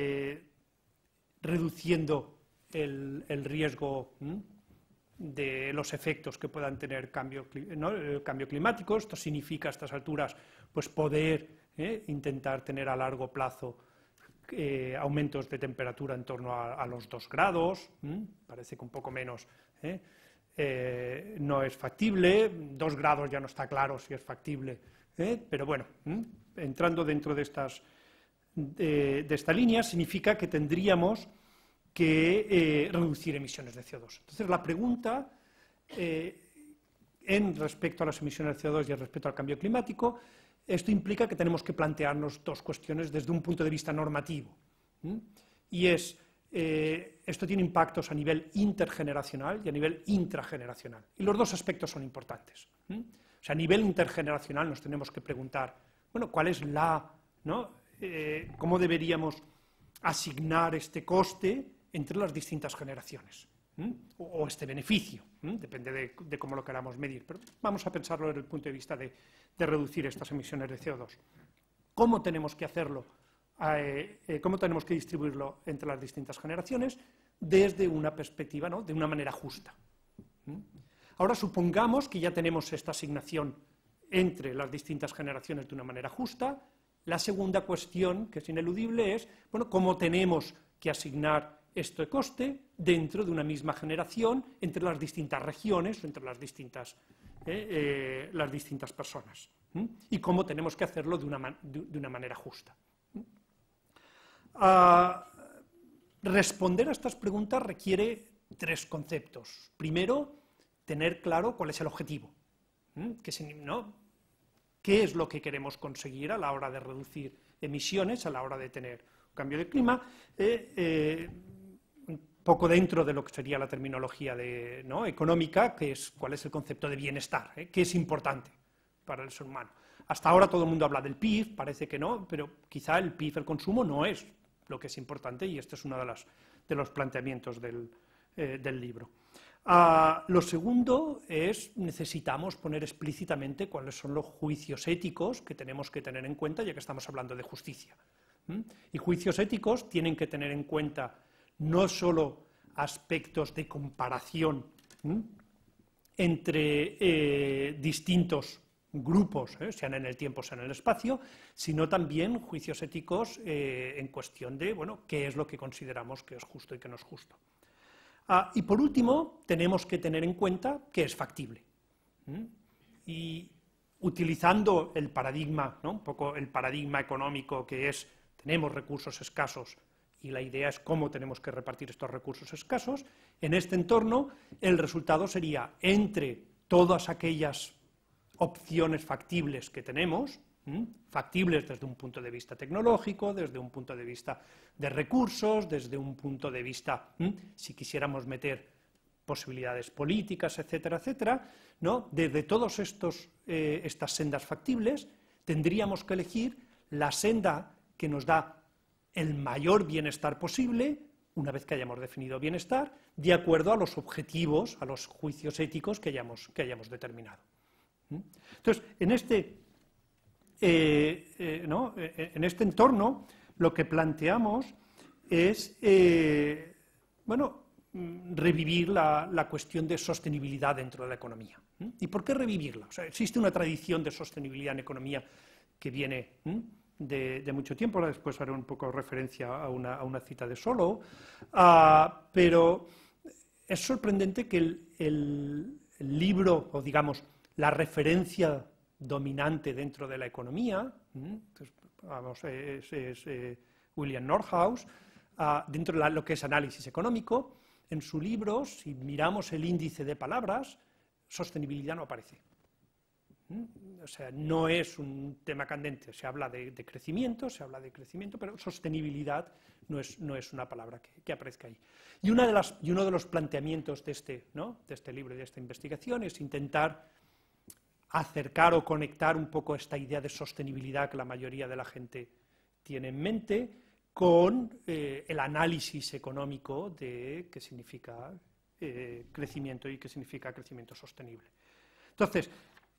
reduciendo el riesgo de los efectos que puedan tener el cambio climático. Esto significa a estas alturas pues poder intentar tener a largo plazo aumentos de temperatura en torno a los 2 grados, parece que un poco menos no es factible, 2 grados ya no está claro si es factible, pero bueno, entrando dentro de esta línea significa que tendríamos que reducir emisiones de CO2. Entonces, la pregunta en respecto a las emisiones de CO2 y respecto al cambio climático, esto implica que tenemos que plantearnos dos cuestiones desde un punto de vista normativo. Y esto tiene impactos a nivel intergeneracional y a nivel intrageneracional. Y los dos aspectos son importantes. O sea, a nivel intergeneracional nos tenemos que preguntar, bueno, ¿cuál es cómo deberíamos asignar este coste entre las distintas generaciones? O este beneficio, depende de cómo lo queramos medir, pero vamos a pensarlo desde el punto de vista de reducir estas emisiones de CO2. ¿Cómo tenemos que hacerlo? ¿Cómo tenemos que distribuirlo entre las distintas generaciones? Desde una perspectiva, de una manera justa. Ahora supongamos que ya tenemos esta asignación entre las distintas generaciones de una manera justa. La segunda cuestión, que es ineludible, es, bueno, ¿cómo tenemos que asignar este coste dentro de una misma generación entre las distintas regiones o entre las distintas personas? Y cómo tenemos que hacerlo de una manera justa. Responder a estas preguntas requiere 3 conceptos. Primero, tener claro cuál es el objetivo. ¿Qué es lo que queremos conseguir a la hora de reducir emisiones, a la hora de tener un cambio de clima? Un poco dentro de lo que sería la terminología económica, que es cuál es el concepto de bienestar, ¿qué es importante para el ser humano? Hasta ahora todo el mundo habla del PIB, parece que no, pero quizá el PIB, el consumo, no es lo que es importante, y este es uno de los planteamientos del libro. Lo segundo es, necesitamos poner explícitamente cuáles son los juicios éticos que tenemos que tener en cuenta, ya que estamos hablando de justicia. Y juicios éticos tienen que tener en cuenta no solo aspectos de comparación entre distintos grupos, sean en el tiempo, sean en el espacio, sino también juicios éticos en cuestión de, bueno, qué es lo que consideramos que es justo y que no es justo. Y por último, tenemos que tener en cuenta que es factible. Y utilizando el paradigma, un poco el paradigma económico que es, tenemos recursos escasos y la idea es cómo tenemos que repartir estos recursos escasos, en este entorno el resultado sería, entre todas aquellas opciones factibles que tenemos, factibles desde un punto de vista tecnológico, desde un punto de vista de recursos, desde un punto de vista, si quisiéramos meter posibilidades políticas, etcétera, etcétera, desde todas estas sendas factibles, tendríamos que elegir la senda que nos da el mayor bienestar posible, una vez que hayamos definido bienestar, de acuerdo a los objetivos, a los juicios éticos que hayamos determinado. Entonces, en este entorno, lo que planteamos es revivir la cuestión de sostenibilidad dentro de la economía. ¿Y por qué revivirla? O sea, existe una tradición de sostenibilidad en economía que viene de mucho tiempo. Ahora después haré un poco referencia a una cita de Solow, pero es sorprendente que el libro, o digamos, la referencia dominante dentro de la economía, es William Nordhaus, dentro de lo que es análisis económico, en su libro, si miramos el índice de palabras, sostenibilidad no aparece. O sea, no es un tema candente, se habla de crecimiento, pero sostenibilidad no es una palabra que aparezca ahí. Y uno de los planteamientos de este libro y de esta investigación es intentar acercar o conectar un poco esta idea de sostenibilidad que la mayoría de la gente tiene en mente con el análisis económico de qué significa crecimiento y qué significa crecimiento sostenible. Entonces,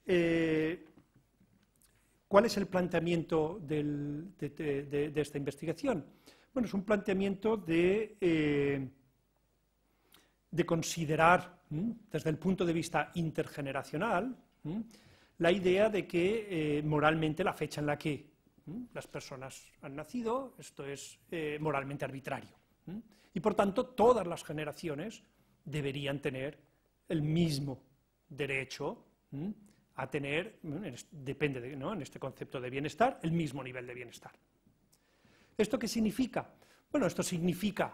¿cuál es el planteamiento de esta investigación? Bueno, es un planteamiento de considerar, desde el punto de vista intergeneracional, la idea de que moralmente la fecha en la que las personas han nacido, esto es moralmente arbitrario. Y por tanto, todas las generaciones deberían tener el mismo derecho a tener, depende en este concepto de bienestar, el mismo nivel de bienestar. ¿Esto qué significa? Bueno, esto significa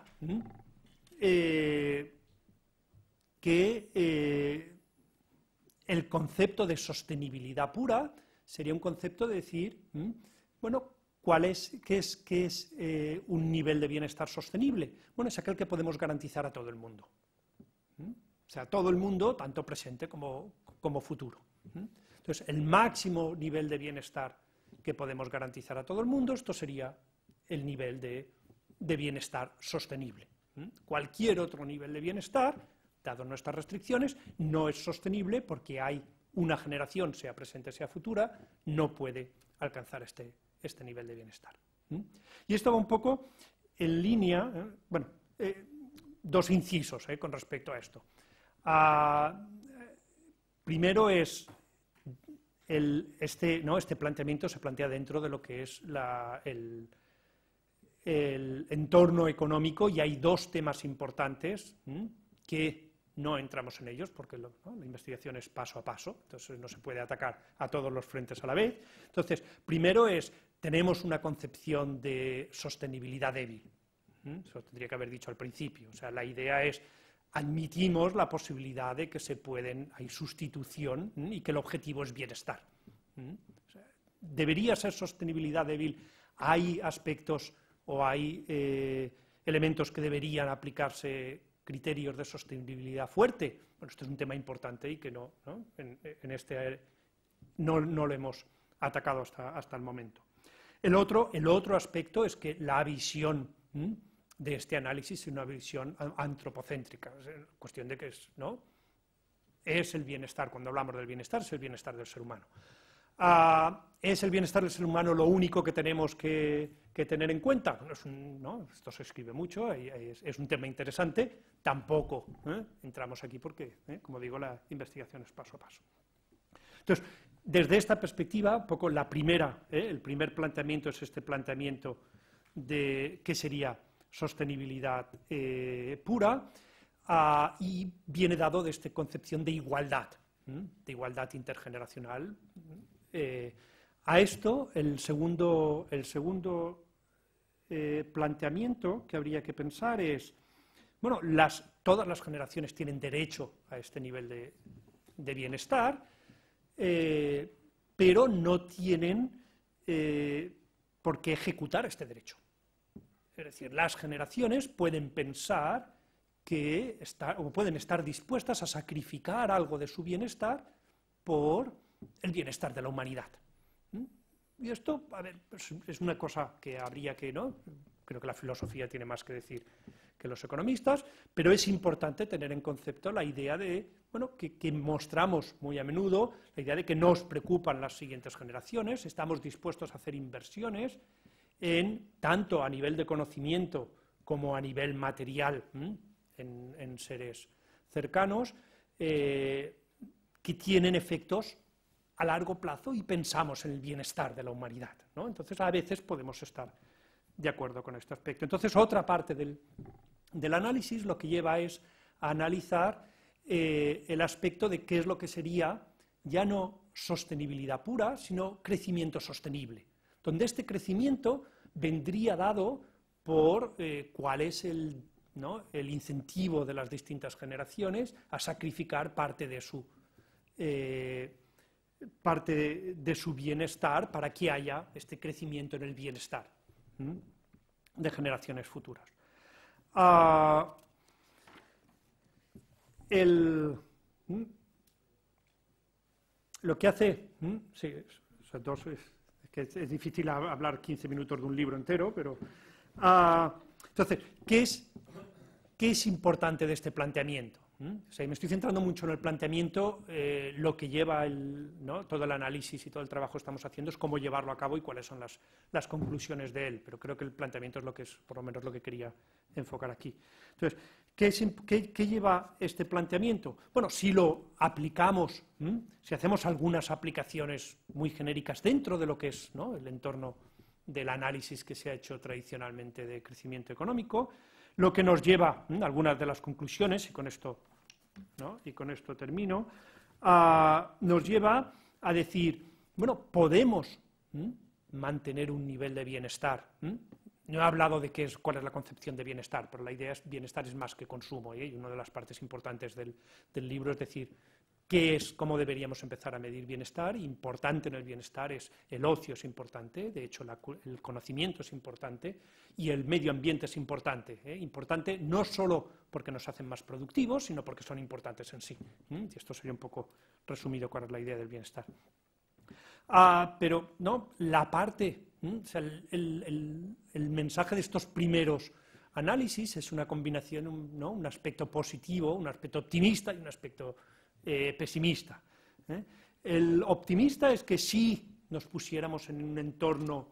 que el concepto de sostenibilidad pura sería un concepto de decir, bueno, ¿qué es un nivel de bienestar sostenible? Bueno, es aquel que podemos garantizar a todo el mundo. O sea, todo el mundo, tanto presente como futuro. Entonces, el máximo nivel de bienestar que podemos garantizar a todo el mundo, esto sería el nivel de bienestar sostenible. Cualquier otro nivel de bienestar, dado nuestras restricciones, no es sostenible porque hay una generación, sea presente, sea futura, no puede alcanzar este nivel de bienestar. Y esto va un poco en línea, dos incisos con respecto a esto. Primero es este planteamiento se plantea dentro de lo que es el entorno económico, y hay dos temas importantes que no entramos en ellos porque la investigación es paso a paso, entonces no se puede atacar a todos los frentes a la vez. Entonces, primero tenemos una concepción de sostenibilidad débil. Eso tendría que haber dicho al principio. O sea, la idea es, admitimos la posibilidad de que hay sustitución y que el objetivo es bienestar. O sea, debería ser sostenibilidad débil. Hay aspectos o hay elementos que deberían aplicarse criterios de sostenibilidad fuerte. Bueno, esto es un tema importante y que no lo hemos atacado hasta el momento. El otro aspecto es que la visión de este análisis es una visión antropocéntrica, es cuestión de que es el bienestar, cuando hablamos del bienestar, es el bienestar del ser humano. ¿Es el bienestar del ser humano lo único que tenemos que tener en cuenta? Esto se escribe mucho, es un tema interesante, tampoco entramos aquí porque, como digo, la investigación es paso a paso. Entonces, desde esta perspectiva, un poco el primer planteamiento es este planteamiento de qué sería sostenibilidad pura, y viene dado de esta concepción de igualdad intergeneracional. A esto, el segundo planteamiento que habría que pensar es, bueno, todas las generaciones tienen derecho a este nivel de bienestar, pero no tienen por qué ejecutar este derecho. Es decir, las generaciones pueden pensar o pueden estar dispuestas a sacrificar algo de su bienestar por el bienestar de la humanidad. Y esto, es una cosa que habría que, creo que la filosofía tiene más que decir que los economistas, pero es importante tener en concepto la idea de, que mostramos muy a menudo, la idea de que nos preocupan las siguientes generaciones, estamos dispuestos a hacer inversiones tanto a nivel de conocimiento como a nivel material en seres cercanos, que tienen efectos a largo plazo y pensamos en el bienestar de la humanidad, Entonces, a veces podemos estar de acuerdo con este aspecto. Entonces, otra parte del análisis lo que lleva es a analizar el aspecto de qué es lo que sería ya no sostenibilidad pura, sino crecimiento sostenible, donde este crecimiento vendría dado por cuál es el incentivo de las distintas generaciones a sacrificar parte de su bienestar para que haya este crecimiento en el bienestar de generaciones futuras. Lo que hace, sí, es que es difícil hablar 15 minutos de un libro entero, pero entonces, ¿qué es importante de este planteamiento? O sea, me estoy centrando mucho en el planteamiento, lo que lleva todo el análisis y todo el trabajo que estamos haciendo es cómo llevarlo a cabo y cuáles son las conclusiones de él, pero creo que el planteamiento es lo que es, por lo menos, lo que quería enfocar aquí. Entonces, ¿qué lleva este planteamiento? Bueno, si lo aplicamos, si hacemos algunas aplicaciones muy genéricas dentro de lo que es el entorno del análisis que se ha hecho tradicionalmente de crecimiento económico, lo que nos lleva, algunas de las conclusiones, y con esto termino, nos lleva a decir, bueno, podemos mantener un nivel de bienestar. No he hablado de cuál es la concepción de bienestar, pero la idea es bienestar es más que consumo, y una de las partes importantes del libro es decir, cómo deberíamos empezar a medir bienestar. Importante en el bienestar es el ocio, es importante, de hecho el conocimiento es importante y el medio ambiente es importante. Importante no solo porque nos hacen más productivos, sino porque son importantes en sí. Y esto sería un poco resumido cuál es la idea del bienestar. Pero la parte, o sea, el mensaje de estos primeros análisis es una combinación, un aspecto positivo, un aspecto optimista y un aspecto pesimista. El optimista es que si nos pusiéramos en un entorno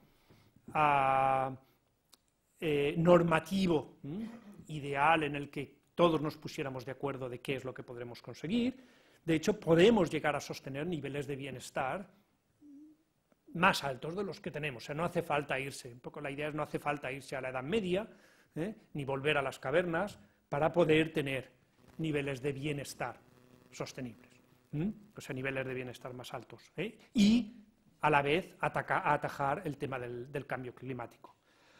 normativo, ideal, en el que todos nos pusiéramos de acuerdo de qué es lo que podremos conseguir, de hecho podemos llegar a sostener niveles de bienestar más altos de los que tenemos. O sea, no hace falta irse, un poco la idea es no hace falta irse a la Edad Media, ni volver a las cavernas, para poder tener niveles de bienestar sostenibles, o sea, niveles de bienestar más altos, y a la vez atajar el tema del cambio climático.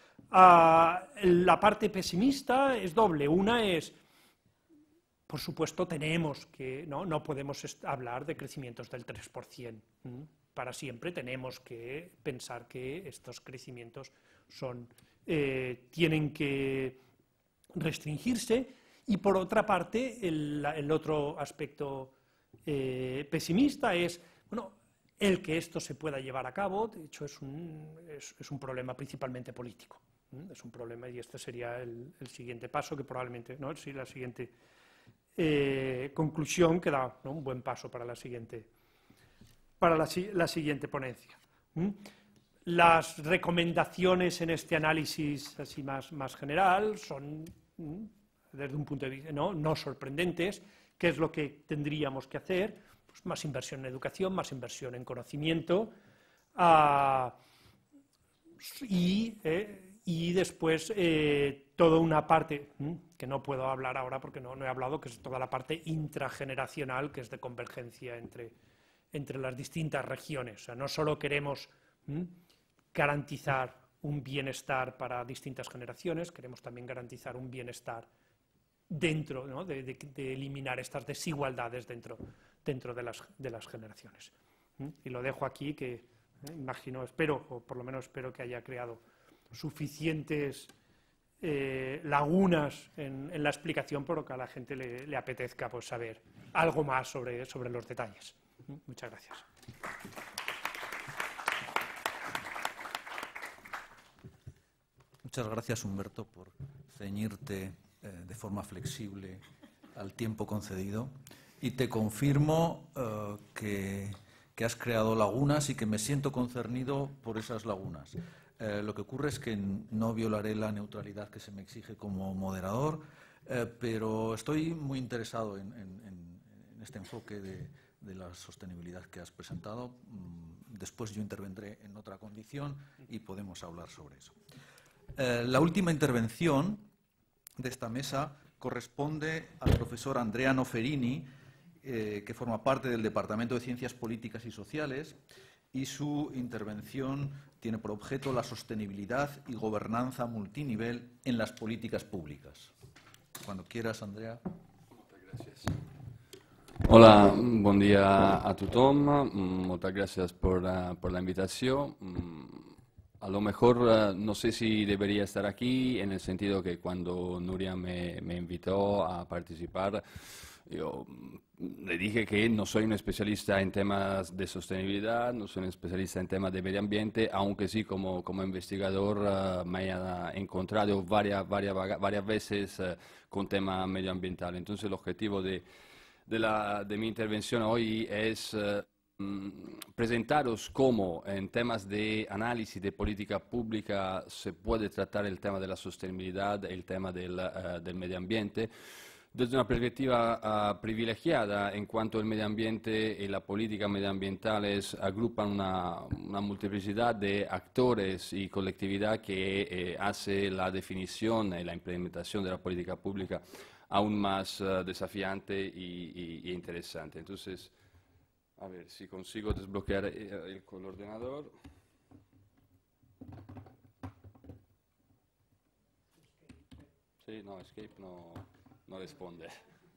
La parte pesimista es doble. Una es, por supuesto, tenemos que, no podemos hablar de crecimientos del 3% para siempre, tenemos que pensar que estos crecimientos tienen que restringirse. Y por otra parte, el otro aspecto pesimista es, el que esto se pueda llevar a cabo. De hecho, es un problema principalmente político. Es un problema, y este sería el siguiente paso, que probablemente es la siguiente conclusión, que da un buen paso para la siguiente ponencia. Las recomendaciones en este análisis así más general son, desde un punto de vista no sorprendentes. ¿Qué es lo que tendríamos que hacer? Pues más inversión en educación, más inversión en conocimiento, y después toda una parte que no puedo hablar ahora porque no he hablado, que es toda la parte intrageneracional, que es de convergencia entre las distintas regiones. O sea, no solo queremos garantizar un bienestar para distintas generaciones, queremos también garantizar un bienestar dentro, de eliminar estas desigualdades dentro de las generaciones. Y lo dejo aquí, que espero, o por lo menos espero que haya creado suficientes lagunas en la explicación, por lo que a la gente le apetezca saber algo más sobre los detalles. Muchas gracias. Muchas gracias, Humberto, por ceñirte de forma flexible al tiempo concedido, y te confirmo que has creado lagunas y que me siento concernido por esas lagunas. Lo que ocurre es que no violaré la neutralidad que se me exige como moderador, pero estoy muy interesado en este enfoque de la sostenibilidad que has presentado. Después yo intervendré en otra condición y podemos hablar sobre eso. La última intervención de esta mesa corresponde al profesor Andrea Noferini, que forma parte del Departamento de Ciencias Políticas y Sociales, y su intervención tiene por objeto la sostenibilidad y gobernanza multinivel en las políticas públicas. Cuando quieras, Andrea. Muchas gracias. Hola, buen día a tothom. Muchas gracias por la invitación. A lo mejor no sé si debería estar aquí, en el sentido que cuando Nuria me invitó a participar, yo le dije que no soy un especialista en temas de sostenibilidad, no soy un especialista en temas de medio ambiente, aunque sí como investigador me haya encontrado varias veces con temas medioambientales. Entonces el objetivo de mi intervención hoy es presentaros cómo en temas de análisis de política pública se puede tratar el tema de la sostenibilidad, el tema del medio ambiente, desde una perspectiva privilegiada, en cuanto el medio ambiente y la política medioambientales agrupan una multiplicidad de actores y colectividad que hace la definición y la implementación de la política pública aún más desafiante y interesante. Entonces, a ver si consigo desbloquear el ordenador. Sí, no, Escape no responde.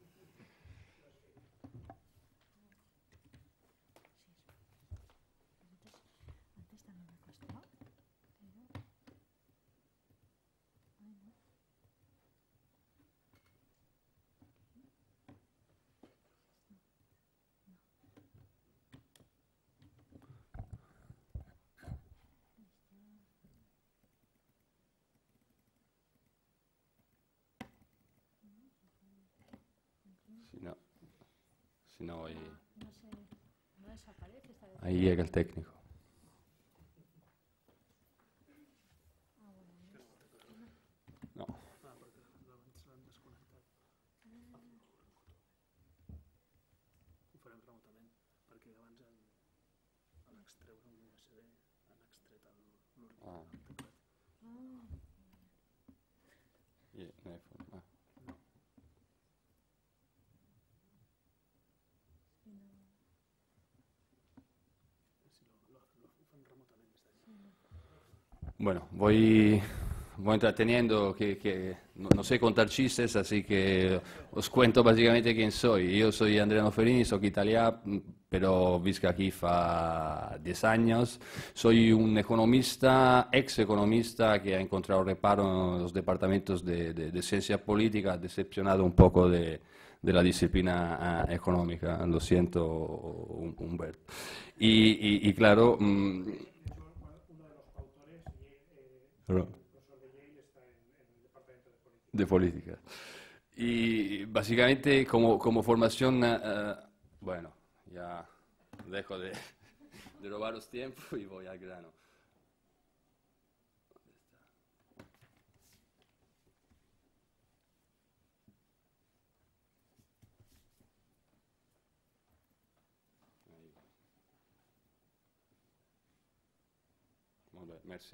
Si no, ahí llega el técnico. No. Bueno, voy entreteniendo, que no sé contar chistes, así que os cuento básicamente quién soy. Yo soy Andrea Noferini, soy italiano, pero visco aquí fa 10 años. Soy un economista, ex economista, que ha encontrado reparo en los departamentos de ciencia política, decepcionado un poco de la disciplina económica. Lo siento, Humberto. Y claro... el profesor de Yale está en el departamento de política. Y básicamente como formación, bueno, ya dejo de robaros tiempo y voy al grano. Muy bien, merci.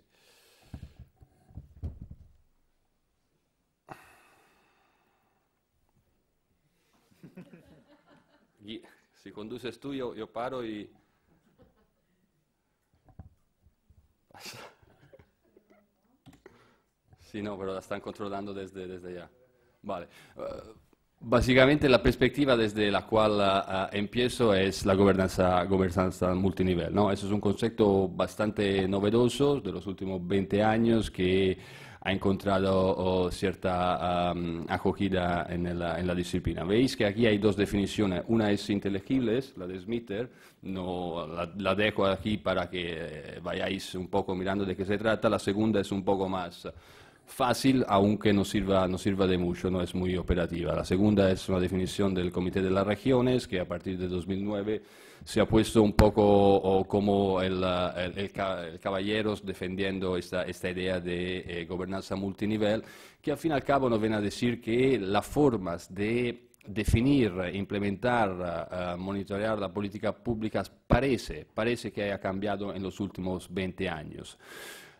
Si conduces tú, yo paro y... Sí, no, pero la están controlando desde allá. Vale. Básicamente la perspectiva desde la cual empiezo es la gobernanza multinivel, ¿no? Eso es un concepto bastante novedoso de los últimos 20 años que ha encontrado cierta acogida en la disciplina. Veis que aquí hay dos definiciones. Una es inteligibles, la de Smither, no, la dejo aquí para que vayáis un poco mirando de qué se trata. La segunda es un poco más fácil, aunque no sirva de mucho, no es muy operativa. La segunda es una definición del Comité de las Regiones, que a partir de 2009 se ha puesto un poco como el caballeros defendiendo esta idea de gobernanza multinivel, que al fin y al cabo nos viene a decir que las formas de definir, implementar, monitorear la política pública parece que haya cambiado en los últimos 20 años.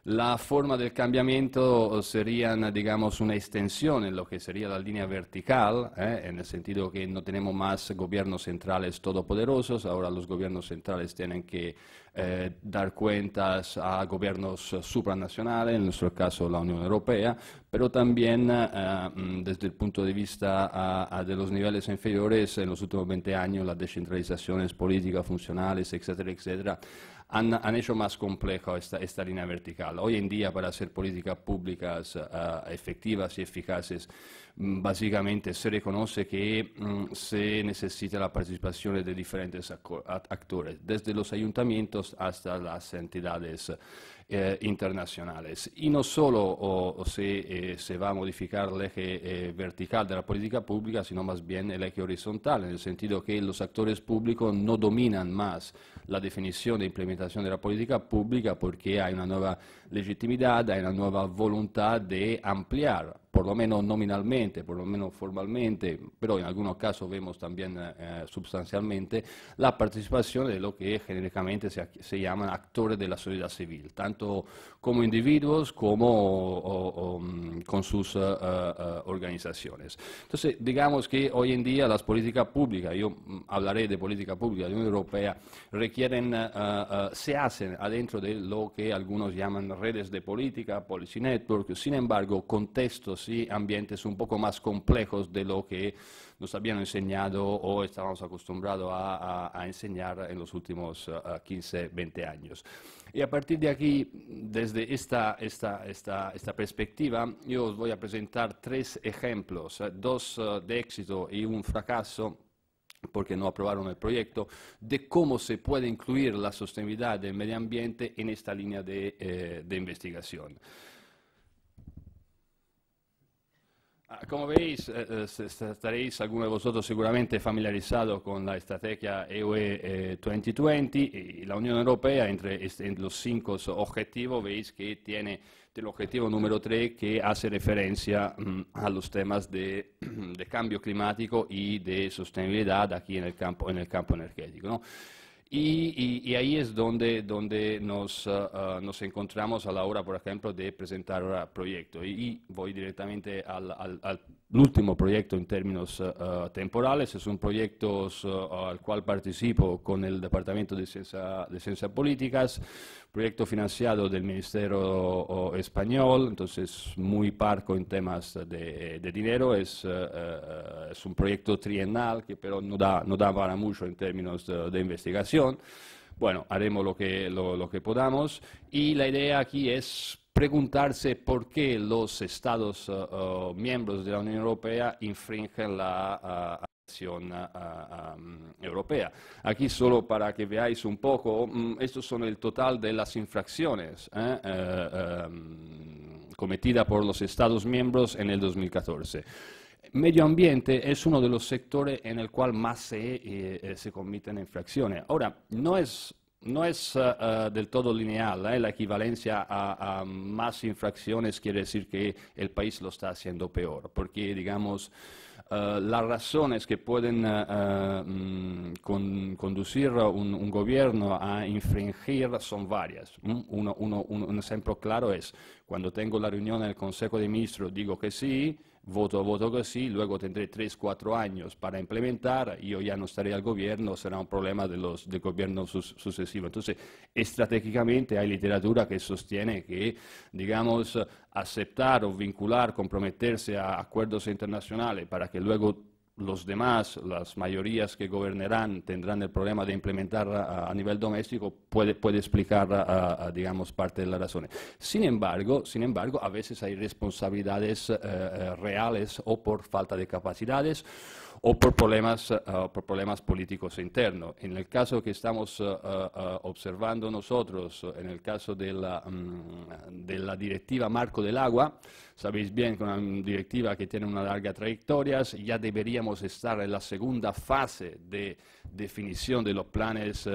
La forma del cambiamiento serían, digamos, una extensión en lo que sería la línea vertical, en el sentido que no tenemos más gobiernos centrales todopoderosos, ahora los gobiernos centrales tienen que dar cuentas a gobiernos supranacionales, en nuestro caso la Unión Europea, pero también desde el punto de vista de los niveles inferiores, en los últimos 20 años las descentralizaciones políticas, funcionales, etcétera, etcétera, han hecho más complejo esta línea vertical. Hoy en día, para hacer políticas públicas efectivas y eficaces, básicamente se reconoce que se necesita la participación de diferentes actores, desde los ayuntamientos hasta las entidades internacionales. Y no solo se va a modificar el eje vertical de la política pública, sino más bien el eje horizontal, en el sentido que los actores públicos no dominan más la definición e implementación de la política pública porque hay una nueva legitimidad, hay una nueva voluntad de ampliar, por lo menos nominalmente, por lo menos formalmente, pero en algunos casos vemos también sustancialmente, la participación de lo que genéricamente se llaman actores de la sociedad civil, tanto como individuos como con sus organizaciones. Entonces, digamos que hoy en día las políticas públicas, yo hablaré de política pública de la Unión Europea, requieren, se hacen adentro de lo que algunos llaman redes de política, policy network, sin embargo, contextos y ambientes un poco más complejos de lo que nos habían enseñado o estábamos acostumbrados a enseñar en los últimos 15, 20 años. Y a partir de aquí, desde esta perspectiva, yo os voy a presentar 3 ejemplos, 2 de éxito y un fracaso, porque no aprobaron el proyecto, de cómo se puede incluir la sostenibilidad del medio ambiente en esta línea de investigación. Como veis, estaréis algunos de vosotros seguramente familiarizados con la estrategia UE 2020 y la Unión Europea, entre los 5 objetivos, veis que tiene el objetivo número 3 que hace referencia a los temas de cambio climático y de sostenibilidad aquí en el campo energético, ¿no? Y ahí es donde nos encontramos a la hora, por ejemplo, de presentar proyectos. Y voy directamente al último proyecto en términos temporales. Es un proyecto al cual participo con el Departamento de Ciencias Políticas, proyecto financiado del Ministerio Español, entonces muy parco en temas de dinero. Es un proyecto trienal que pero no da para mucho en términos de investigación. Bueno, haremos lo que podamos y la idea aquí es preguntarse por qué los Estados miembros de la Unión Europea infringen la acción europea. Aquí solo para que veáis un poco, estos son el total de las infracciones cometidas por los Estados miembros en el 2014. Medio ambiente es uno de los sectores en el cual más se cometen infracciones. Ahora, no es del todo lineal, la equivalencia a más infracciones quiere decir que el país lo está haciendo peor, porque, digamos, las razones que pueden conducir un gobierno a infringir son varias. Un ejemplo claro es, cuando tengo la reunión en el Consejo de Ministros, digo que sí, voto que sí, luego tendré 3, 4 años para implementar, yo ya no estaré al gobierno, será un problema del gobierno sucesivo. Entonces, estratégicamente hay literatura que sostiene que, digamos, aceptar o vincular, comprometerse a acuerdos internacionales para que luego los demás, las mayorías que gobernarán, tendrán el problema de implementar a nivel doméstico, puede explicar, digamos, parte de las razones. Sin embargo, a veces hay responsabilidades reales o por falta de capacidades o por problemas políticos internos. En el caso que estamos observando nosotros, en el caso de la Directiva Marco del Agua, sabéis bien que es una directiva que tiene una larga trayectoria, ya deberíamos estar en la segunda fase de definición de los planes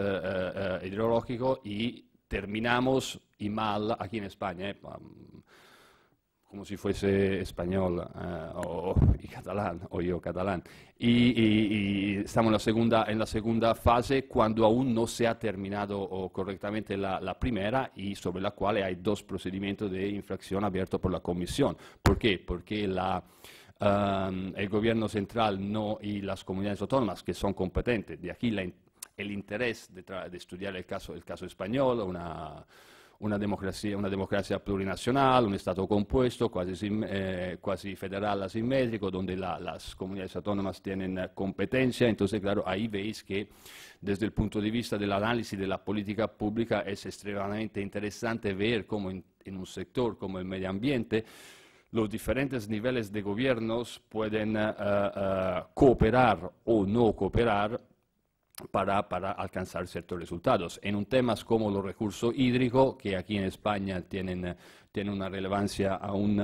hidrológicos y terminamos, y mal, aquí en España, como si fuese español y catalán, o yo catalán. Y estamos en la segunda fase, cuando aún no se ha terminado correctamente la primera, y sobre la cual hay 2 procedimientos de infracción abiertos por la Comisión. ¿Por qué? Porque el gobierno central y las comunidades autónomas, que son competentes, de aquí el interés de estudiar el caso español, una democracia plurinacional, un Estado compuesto, quasi federal asimmétrico, donde las comunidades autónomas tienen competencia. Entonces, claro, ahí veis que desde el punto de vista del análisis de la política pública es extremadamente interesante ver cómo en un sector como el medio ambiente los diferentes niveles de gobiernos pueden cooperar o no cooperar para alcanzar ciertos resultados. En un temas como los recursos hídricos, que aquí en España tienen una relevancia aún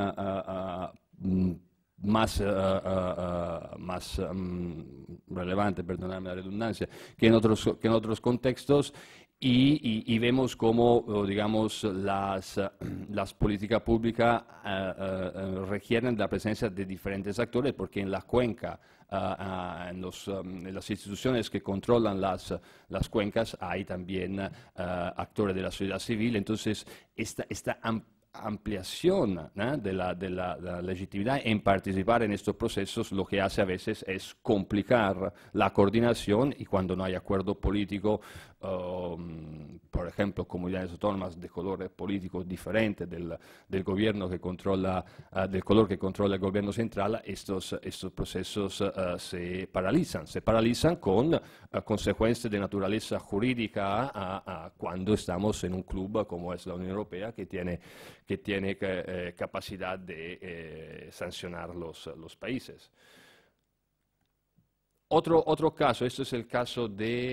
más relevante, perdonadme la redundancia, que en otros contextos, y vemos cómo, digamos, las políticas públicas requieren la presencia de diferentes actores, porque en la cuenca, en las instituciones que controlan las cuencas, hay también actores de la sociedad civil. Entonces, esta ampliación de la legitimidad en participar en estos procesos lo que hace a veces es complicar la coordinación, y cuando no hay acuerdo político, por ejemplo, comunidades autónomas de colores políticos diferentes del gobierno que controla, del color que controla el gobierno central, estos procesos se paralizan con consecuencias de naturaleza jurídica cuando estamos en un club como es la Unión Europea, que tiene capacidad de sancionar los países. Otro caso, este es el caso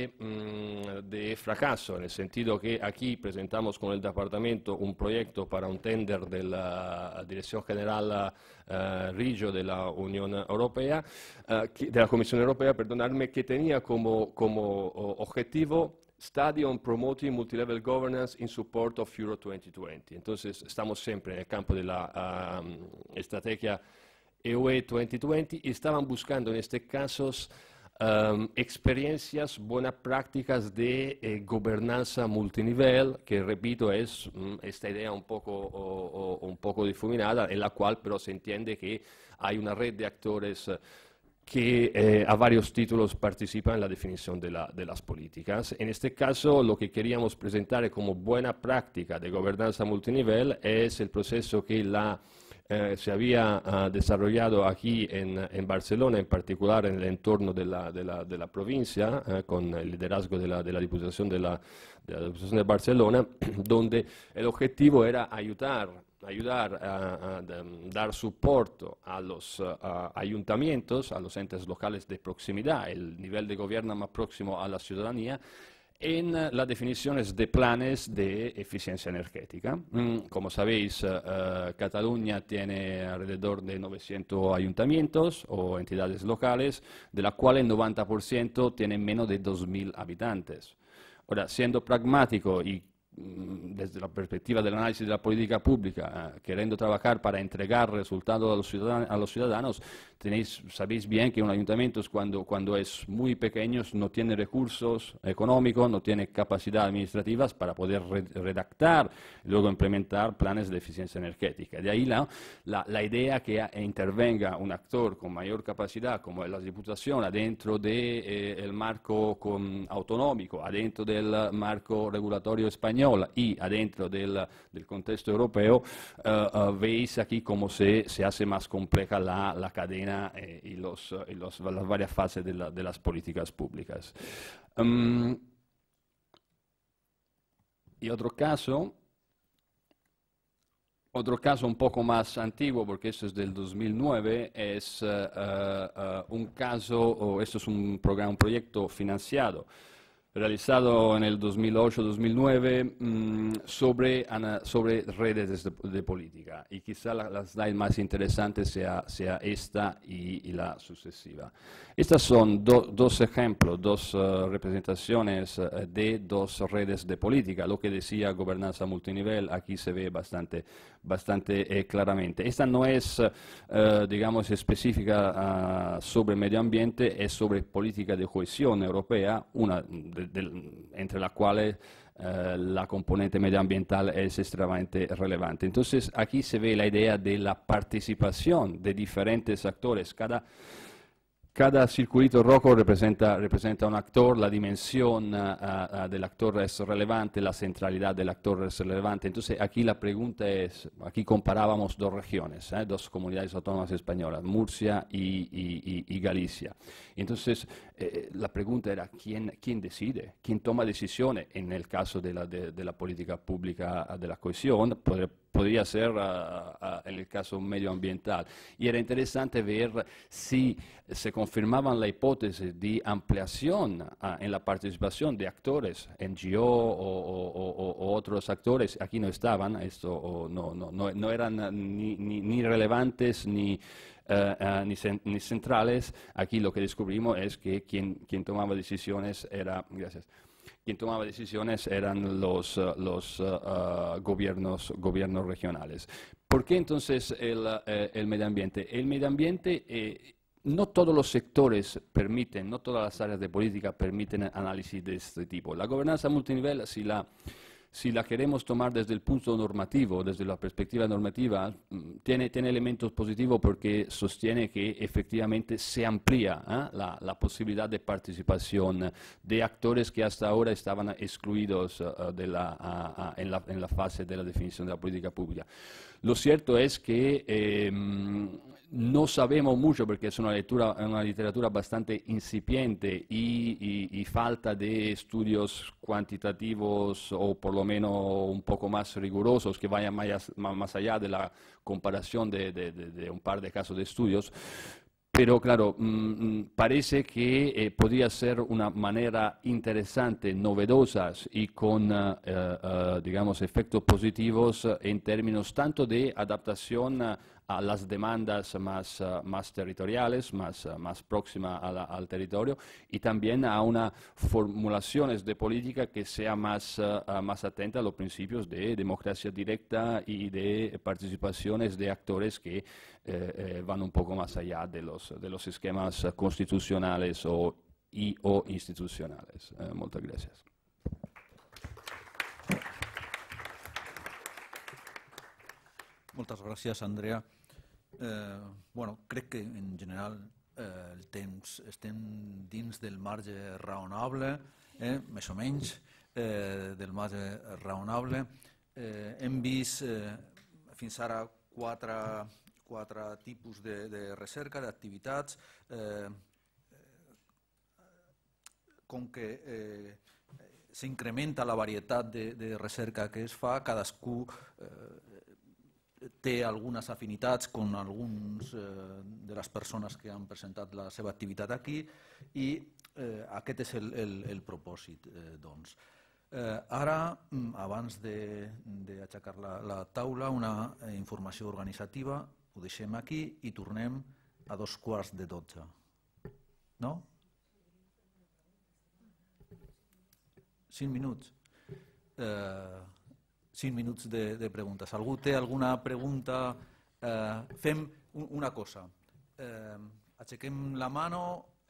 de fracaso, en el sentido que aquí presentamos con el departamento un proyecto para un tender de la Dirección General Regio de la Unión Europea, de la Comisión Europea, perdonadme, que tenía como objetivo Study on Promoting Multilevel Governance in Support of Euro 2020. Entonces, estamos siempre en el campo de la estrategia UE 2020 y estaban buscando en este caso experiencias, buenas prácticas de gobernanza multinivel, que repito es esta idea un poco difuminada, en la cual pero se entiende que hay una red de actores que a varios títulos participan en la definición de las políticas. En este caso, lo que queríamos presentar como buena práctica de gobernanza multinivel es el proceso que se había desarrollado aquí en Barcelona, en particular en el entorno de la provincia, con el liderazgo de la Diputación de de Barcelona, donde el objetivo era ayudar a dar soporte a los ayuntamientos, a los entes locales de proximidad, el nivel de gobierno más próximo a la ciudadanía, en las definiciones de planes de eficiencia energética. Como sabéis, Cataluña tiene alrededor de 900 ayuntamientos o entidades locales, de las cuales el 90% tienen menos de 2.000 habitantes. Ahora, siendo pragmático y desde la perspectiva del análisis de la política pública, queriendo trabajar para entregar resultados a los ciudadanos, sabéis bien que un ayuntamiento cuando es muy pequeño no tiene recursos económicos, no tiene capacidad administrativas para poder redactar y luego implementar planes de eficiencia energética. De ahí la idea que intervenga un actor con mayor capacidad, como es la Diputación, adentro del marco autonómico, adentro del marco regulatorio español y adentro del contexto europeo, veis aquí cómo se hace más compleja la cadena y las varias fases de las políticas públicas. Y otro caso un poco más antiguo, porque esto es del 2009, es un caso, esto es un proyecto financiado, realizado en el 2008-2009 sobre redes de política, y quizá la slide más interesante sea esta y la sucesiva. Estas son dos ejemplos, dos representaciones de dos redes de política. Lo que decía gobernanza multinivel aquí se ve bastante claramente. Esta no es, digamos, específica sobre medio ambiente, es sobre política de cohesión europea, entre las cuales la componente medioambiental es extremadamente relevante. Entonces, aquí se ve la idea de la participación de diferentes actores. Cada circulito rojo representa un actor, la dimensión del actor es relevante, la centralidad del actor es relevante. Entonces, aquí la pregunta es, aquí comparábamos dos regiones, dos comunidades autónomas españolas, Murcia y Galicia. Entonces, la pregunta era, ¿quién decide? ¿Quién toma decisiones? En el caso de la política pública de la cohesión, podría ser en el caso medioambiental. Y era interesante ver si se confirmaban la hipótesis de ampliación en la participación de actores, NGO o otros actores. Aquí no estaban, no eran ni relevantes ni centrales. Aquí lo que descubrimos es que quien tomaba decisiones era... Gracias. Quien tomaba decisiones eran los gobiernos regionales. ¿Por qué entonces el medio ambiente? El medio ambiente, no todos los sectores permiten, no todas las áreas de política permiten análisis de este tipo. La gobernanza multinivel, si la queremos tomar desde el punto normativo, desde la perspectiva normativa, tiene elementos positivos porque sostiene que efectivamente se amplía la posibilidad de participación de actores que hasta ahora estaban excluidos en la fase de la definición de la política pública. Lo cierto es que no sabemos mucho porque es una literatura bastante incipiente y falta de estudios cuantitativos o por lo menos un poco más rigurosos que vayan más allá de la comparación de un par de casos de estudios. Pero claro, parece que podría ser una manera interesante, novedosa y con, digamos, efectos positivos en términos tanto de adaptación a las demandas más territoriales, más próximas al territorio, y también a una formulaciones de política que sea más atenta a los principios de democracia directa y de participaciones de actores que van un poco más allá de los esquemas constitucionales o institucionales. Muchas gracias. Moltes gràcies, Andrea. Bueno, crec que en general el temps estem dins del marge raonable, més o menys del marge raonable. Hem vist fins ara quatre tipus de recerca, d'activitats. Com que s'incrementa la varietat de recerca que es fa, cadascú té algunes afinitats amb alguns de les persones que han presentat la seva activitat aquí i aquest és el propòsit. Ara, abans d'aixecar la taula, una informació organitzativa, ho deixem aquí i tornem a 11:15. No? 5 minuts. 5 minuts de preguntes. Algú té alguna pregunta? Fem una cosa. Aixequem la mano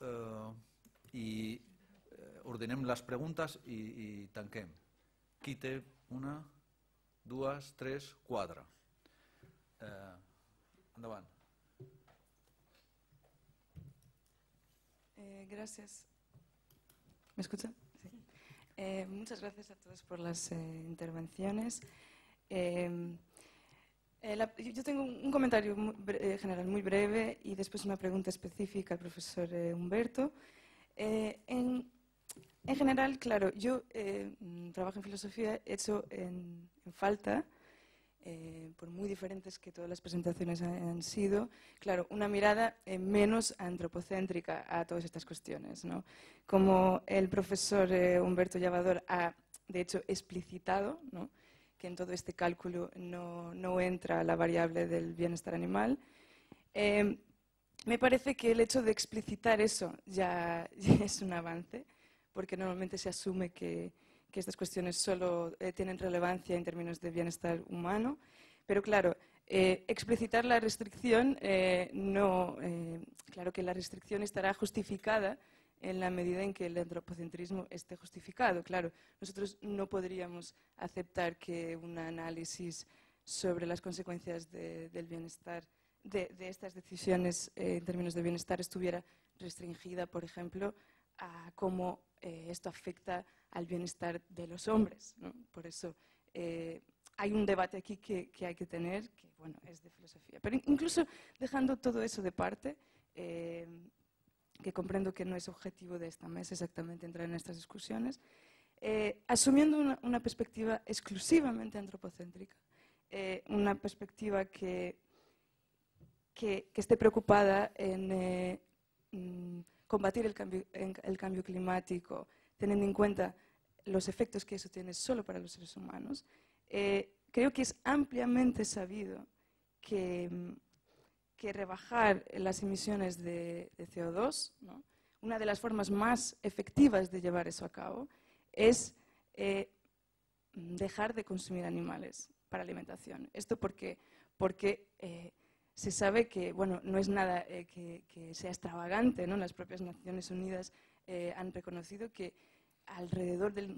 i ordenem les preguntes i tanquem. Qui té una, dues, tres, quatre? Endavant. Gracias. ¿Me escucha? Sí. Muchas gracias a todos por las intervenciones. Yo tengo un comentario general muy breve y después una pregunta específica al profesor Humberto. En general, claro, yo trabajo en filosofía, he hecho en falta, por muy diferentes que todas las presentaciones han sido, claro, una mirada menos antropocéntrica a todas estas cuestiones, ¿no? Como el profesor Humberto Llavador ha, de hecho, explicitado, ¿no?, que en todo este cálculo no entra la variable del bienestar animal. Me parece que el hecho de explicitar eso ya es un avance, porque normalmente se asume que estas cuestiones solo tienen relevancia en términos de bienestar humano, Pero claro, explicitar la restricción, claro que la restricción estará justificada en la medida en que el antropocentrismo esté justificado. Claro, nosotros no podríamos aceptar que un análisis sobre las consecuencias del bienestar, de estas decisiones en términos de bienestar, estuviera restringida, por ejemplo, a cómo esto afecta al bienestar de los hombres, ¿no? Por eso hay un debate aquí que hay que tener, que bueno, es de filosofía. Pero incluso dejando todo eso de parte, que comprendo que no es objetivo de esta mesa exactamente entrar en estas discusiones, asumiendo una perspectiva exclusivamente antropocéntrica, una perspectiva que esté preocupada en combatir el cambio climático, teniendo en cuenta los efectos que eso tiene solo para los seres humanos, creo que es ampliamente sabido que rebajar las emisiones de CO2, ¿no? Una de las formas más efectivas de llevar eso a cabo es dejar de consumir animales para alimentación. Esto porque se sabe que bueno, no es nada que sea extravagante, ¿no? Las propias Naciones Unidas han reconocido que alrededor del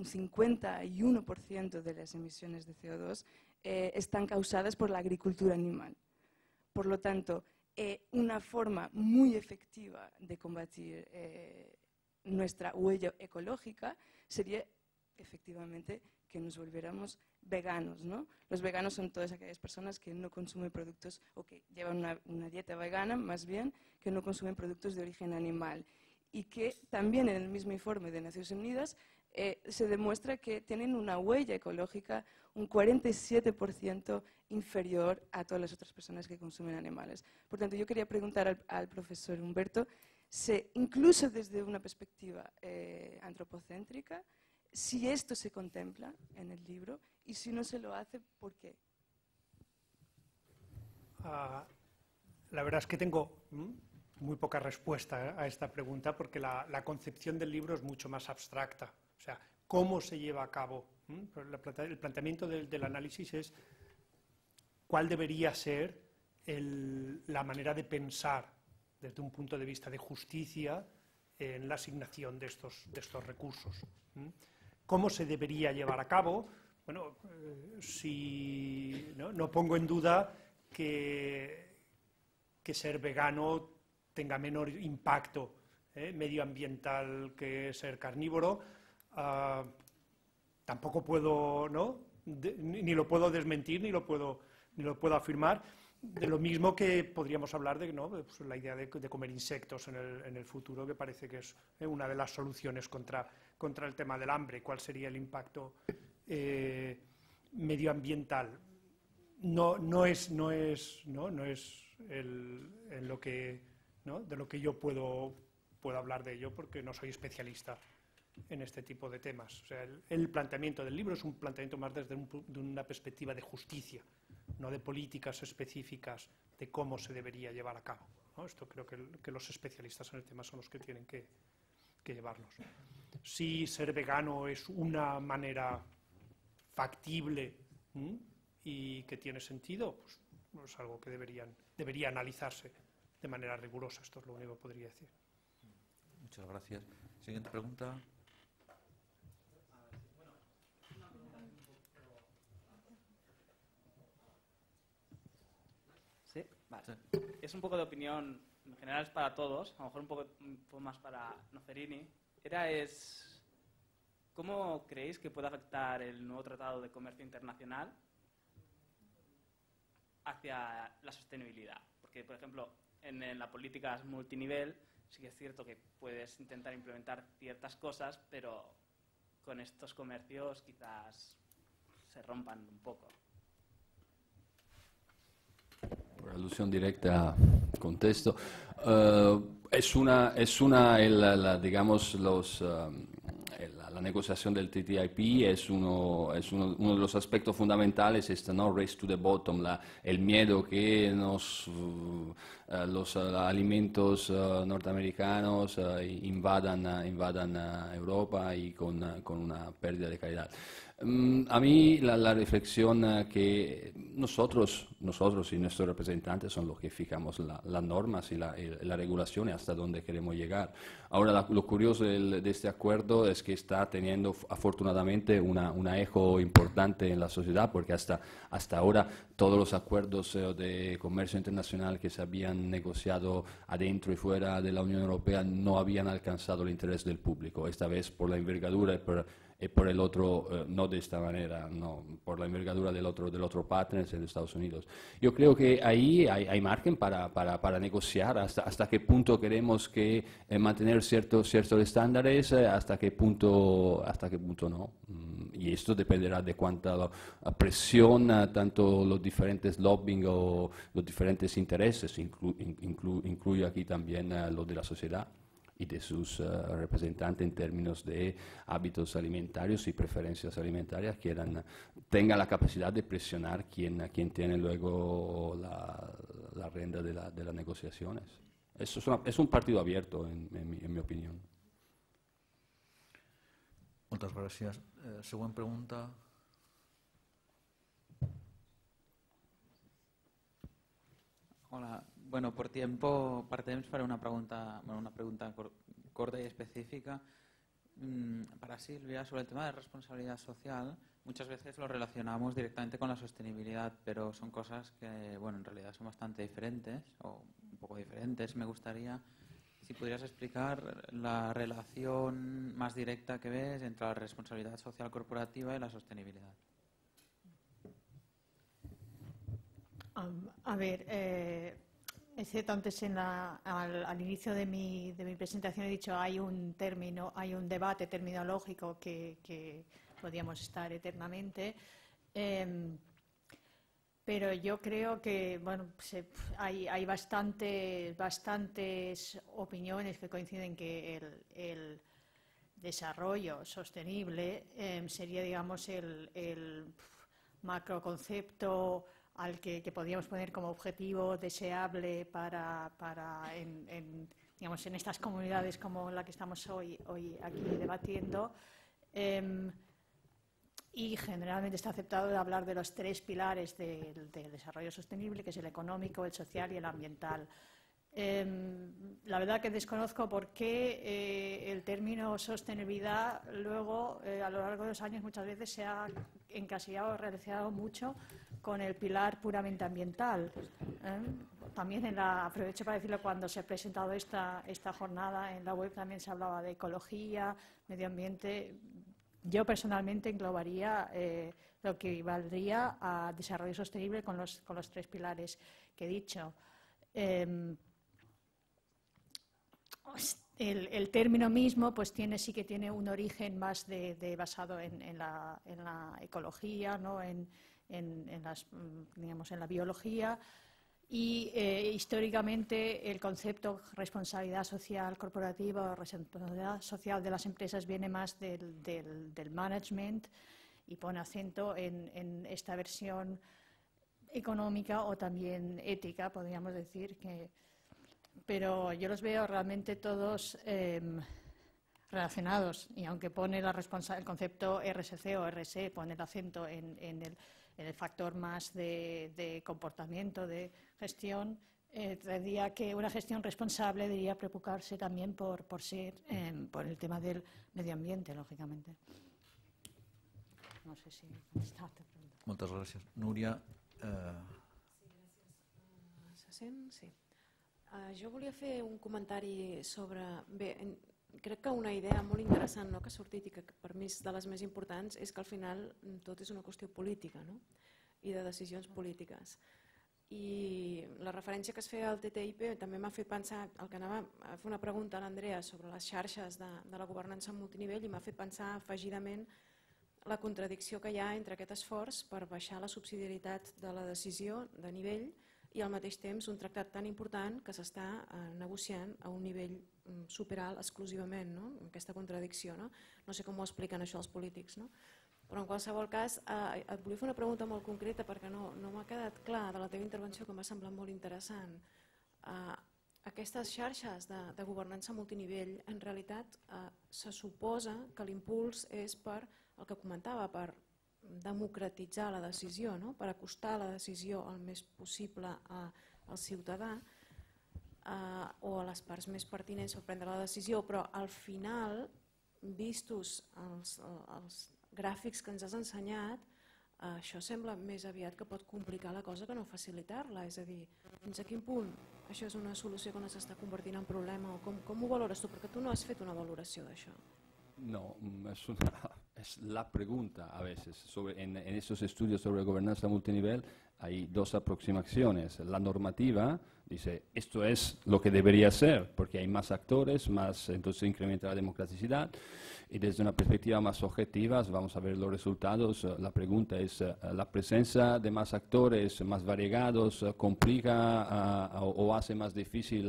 51% de las emisiones de CO2 están causadas por la agricultura animal. Por lo tanto, una forma muy efectiva de combatir nuestra huella ecológica sería efectivamente que nos volviéramos veganos, ¿no? Los veganos son todas aquellas personas que no consumen productos o que llevan una dieta vegana, más bien, que no consumen productos de origen animal. Y que también en el mismo informe de Naciones Unidas se demuestra que tienen una huella ecológica un 47% inferior a todas las otras personas que consumen animales. Por tanto, yo quería preguntar al profesor Humberto, incluso desde una perspectiva antropocéntrica, si esto se contempla en el libro y si no se lo hace, ¿por qué? La verdad es que tengo muy poca respuesta a esta pregunta porque la concepción del libro es mucho más abstracta. O sea, ¿cómo se lleva a cabo? El planteamiento del análisis es cuál debería ser la manera de pensar desde un punto de vista de justicia en la asignación de estos recursos. ¿Cómo se debería llevar a cabo? Bueno, no pongo en duda que ser vegano tenga menor impacto medioambiental que ser carnívoro. Tampoco puedo, ni lo puedo desmentir ni lo puedo afirmar. De lo mismo que podríamos hablar de pues la idea de comer insectos en el futuro, que parece que es una de las soluciones contra el tema del hambre. ¿Cuál sería el impacto medioambiental? No es de lo que yo puedo hablar de ello, porque no soy especialista en este tipo de temas. O sea, el planteamiento del libro es un planteamiento más desde una perspectiva de justicia, no de políticas específicas de cómo se debería llevar a cabo, ¿no? Esto creo que los especialistas en el tema son los que tienen que llevarlos. Si ser vegano es una manera factible y que tiene sentido, pues es algo que debería analizarse de manera rigurosa. Esto es lo único que podría decir. Muchas gracias. Siguiente pregunta. ¿Sí? Vale. Sí. Es un poco de opinión, en general es para todos, a lo mejor un poco más para Noferini. ¿Cómo creéis que puede afectar el nuevo Tratado de Comercio Internacional hacia la sostenibilidad? Porque, por ejemplo, en la política multinivel sí que es cierto que puedes intentar implementar ciertas cosas, pero con estos comercios quizás se rompan un poco. Por alusión directa, contesto. La negociación del TTIP es uno de los aspectos fundamentales, race to the bottom, el miedo que los alimentos norteamericanos invadan Europa y con una pérdida de calidad. A mí la reflexión que nosotros y nuestros representantes son los que fijamos las normas y la regulación y hasta dónde queremos llegar. Ahora, lo curioso de este acuerdo es que está teniendo afortunadamente un eco importante en la sociedad, porque hasta ahora todos los acuerdos de comercio internacional que se habían negociado adentro y fuera de la Unión Europea no habían alcanzado el interés del público. Esta vez, por la envergadura y por el otro, no de esta manera, no, por la envergadura del otro partner, en Estados Unidos. Yo creo que ahí hay margen para negociar hasta qué punto queremos que mantener ciertos estándares, hasta qué punto no. Y esto dependerá de cuánta presión tanto los diferentes lobbying o los diferentes intereses, incluye aquí también lo de la sociedad y de sus representantes en términos de hábitos alimentarios y preferencias alimentarias, tenga la capacidad de presionar quien tiene luego la rienda de las negociaciones. Eso es un partido abierto, en mi opinión. Moltes gràcies. Següent pregunta. Hola. Bueno, por temps faré una pregunta corta y específica. Para Silvia, sobre el tema de responsabilidad social, muchas veces lo relacionamos directamente con la sostenibilidad, pero son cosas que, bueno, en realidad son bastante diferentes, o un poco diferentes. Me gustaría, si pudieras explicar la relación más directa que ves entre la responsabilidad social corporativa y la sostenibilidad. A ver, es cierto, antes al inicio de mi presentación he dicho hay un debate terminológico que podríamos estar eternamente, pero yo creo que bueno, hay bastantes opiniones que coinciden que el desarrollo sostenible sería, digamos, el macroconcepto al que podríamos poner como objetivo deseable digamos, en estas comunidades como la que estamos hoy aquí debatiendo. Y generalmente está aceptado de hablar de los tres pilares del desarrollo sostenible, que es el económico, el social y el ambiental. La verdad que desconozco por qué el término sostenibilidad luego, a lo largo de los años, muchas veces se ha encasillado o relacionado mucho con el pilar puramente ambiental. También aprovecho para decirlo, cuando se ha presentado esta jornada en la web también se hablaba de ecología, medio ambiente. Yo personalmente englobaría lo que equivaldría a desarrollo sostenible con los tres pilares que he dicho. El término mismo pues sí que tiene un origen más basado en la ecología, ¿no? en la biología, y históricamente el concepto responsabilidad social corporativa o responsabilidad social de las empresas viene más del management y pone acento en esta versión económica o también ética, podríamos decir, pero yo los veo realmente todos relacionados, y aunque pone el concepto RSC o RSE pone el acento en el factor más de comportamiento, de gestión, tendría que una gestión responsable debería preocuparse también por el tema del medio ambiente, lógicamente. No sé si contestaba esta pregunta. Moltes gràcies. Núria. Se sent? Sí. Jo volia fer un comentari sobre... Bé, crec que una idea molt interessant, no?, que ha sortit i que per mi és de les més importants, és que al final tot és una qüestió política, no?, i de decisions polítiques. I la referència que es feia al TTIP també m'ha fet pensar, el que anava a fer una pregunta a l'Andrea sobre les xarxes de la governança multinivell, i m'ha fet pensar afegidament la contradicció que hi ha entre aquest esforç per baixar la subsidiarietat de la decisió de nivell i al mateix temps un tractat tan important que s'està negociant a un nivell superalt exclusivament, no? Aquesta contradicció. No sé com ho expliquen això els polítics, no? Però en qualsevol cas et volia fer una pregunta molt concreta perquè no m'ha quedat clar de la teva intervenció, que m'ha semblat molt interessant. Aquestes xarxes de governança multinivell, en realitat se suposa que l'impuls és per el que comentava, per democratitzar la decisió, no? Per acostar la decisió el més possible al ciutadà o a les parts més pertinents per prendre la decisió, però al final, vistos els gràfics que ens has ensenyat, això sembla més aviat que pot complicar la cosa que no facilitar-la, és a dir, fins a quin punt això és una solució que no s'està convertint en problema, o com ho valores tu? Perquè tu no has fet una valoració d'això. No, es la pregunta a veces. En estos estudios sobre gobernanza multinivel hay dos aproximaciones. La normativa dice, esto es lo que debería ser, porque hay más actores, entonces se incrementa la democraticidad. Y desde una perspectiva más objetiva, vamos a ver los resultados. La pregunta es, ¿la presencia de más actores, más variegados, complica o hace más difícil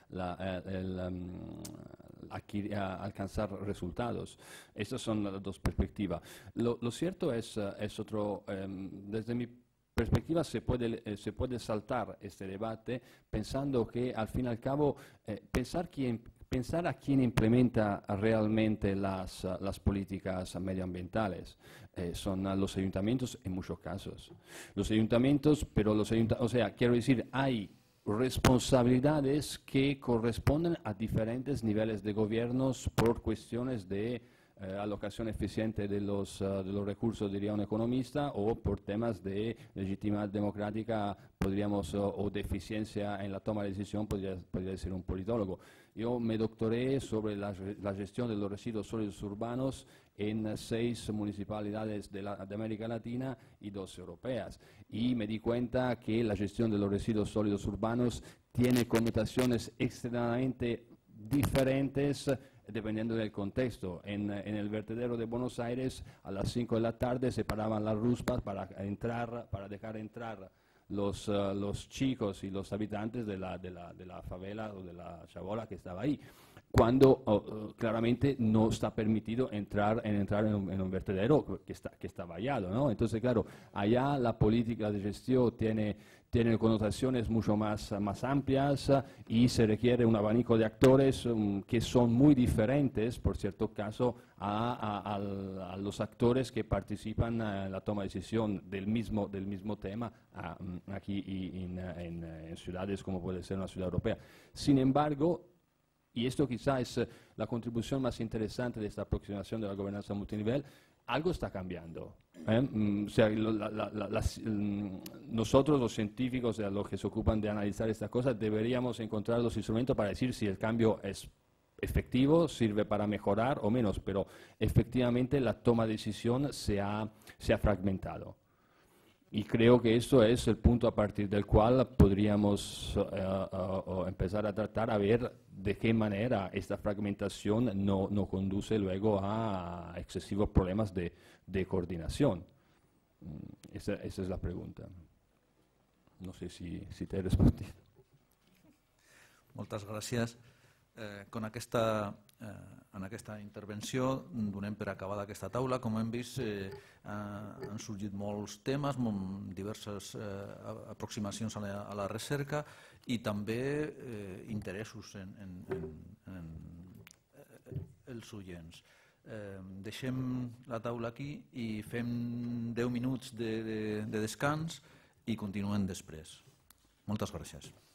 alcanzar resultados? Estas son las dos perspectivas. Lo cierto es otro, desde mi perspectiva se puede saltar este debate pensando que al fin y al cabo pensar a quién implementa realmente las políticas medioambientales. Son los ayuntamientos en muchos casos. Los ayuntamientos, o sea, quiero decir, hay responsabilidades que corresponden a diferentes niveles de gobiernos por cuestiones de alocación eficiente de los recursos, diría un economista, o por temas de legitimidad democrática, podríamos, o de eficiencia en la toma de decisión, podría decir un politólogo. Yo me doctoré sobre la gestión de los residuos sólidos urbanos en 6 municipalidades de América Latina y 2 europeas. Y me di cuenta que la gestión de los residuos sólidos urbanos tiene connotaciones extremadamente diferentes dependiendo del contexto. En el vertedero de Buenos Aires a las 5 de la tarde se paraban las ruspas para dejar entrar los chicos y los habitantes de la favela o de la chabola que estaba ahí, cuando claramente no está permitido entrar en un vertedero que está vallado, ¿no? Entonces, claro, allá la política de gestión tiene connotaciones mucho más amplias y se requiere un abanico de actores que son muy diferentes, por cierto caso, a los actores que participan en la toma de decisión del mismo tema aquí y en ciudades como puede ser una ciudad europea. Sin embargo, y esto quizá es la contribución más interesante de esta aproximación de la gobernanza multinivel, algo está cambiando. O sea, nosotros los científicos, los que se ocupan de analizar estas cosas, deberíamos encontrar los instrumentos para decir si el cambio es efectivo, sirve para mejorar o menos, pero efectivamente la toma de decisión se ha fragmentado. Y creo que esto es el punto a partir del cual podríamos empezar a tratar a ver de qué manera esta fragmentación no conduce luego a excesivos problemas de coordinación. Esa es la pregunta. No sé si te he respondido. Moltes gràcies. En aquesta intervenció donem per acabada aquesta taula. Com hem vist, han sorgit molts temes, diverses aproximacions a la recerca i també interessos en els oients. Deixem la taula aquí i fem 10 minuts de descans i continuem després. Moltes gràcies.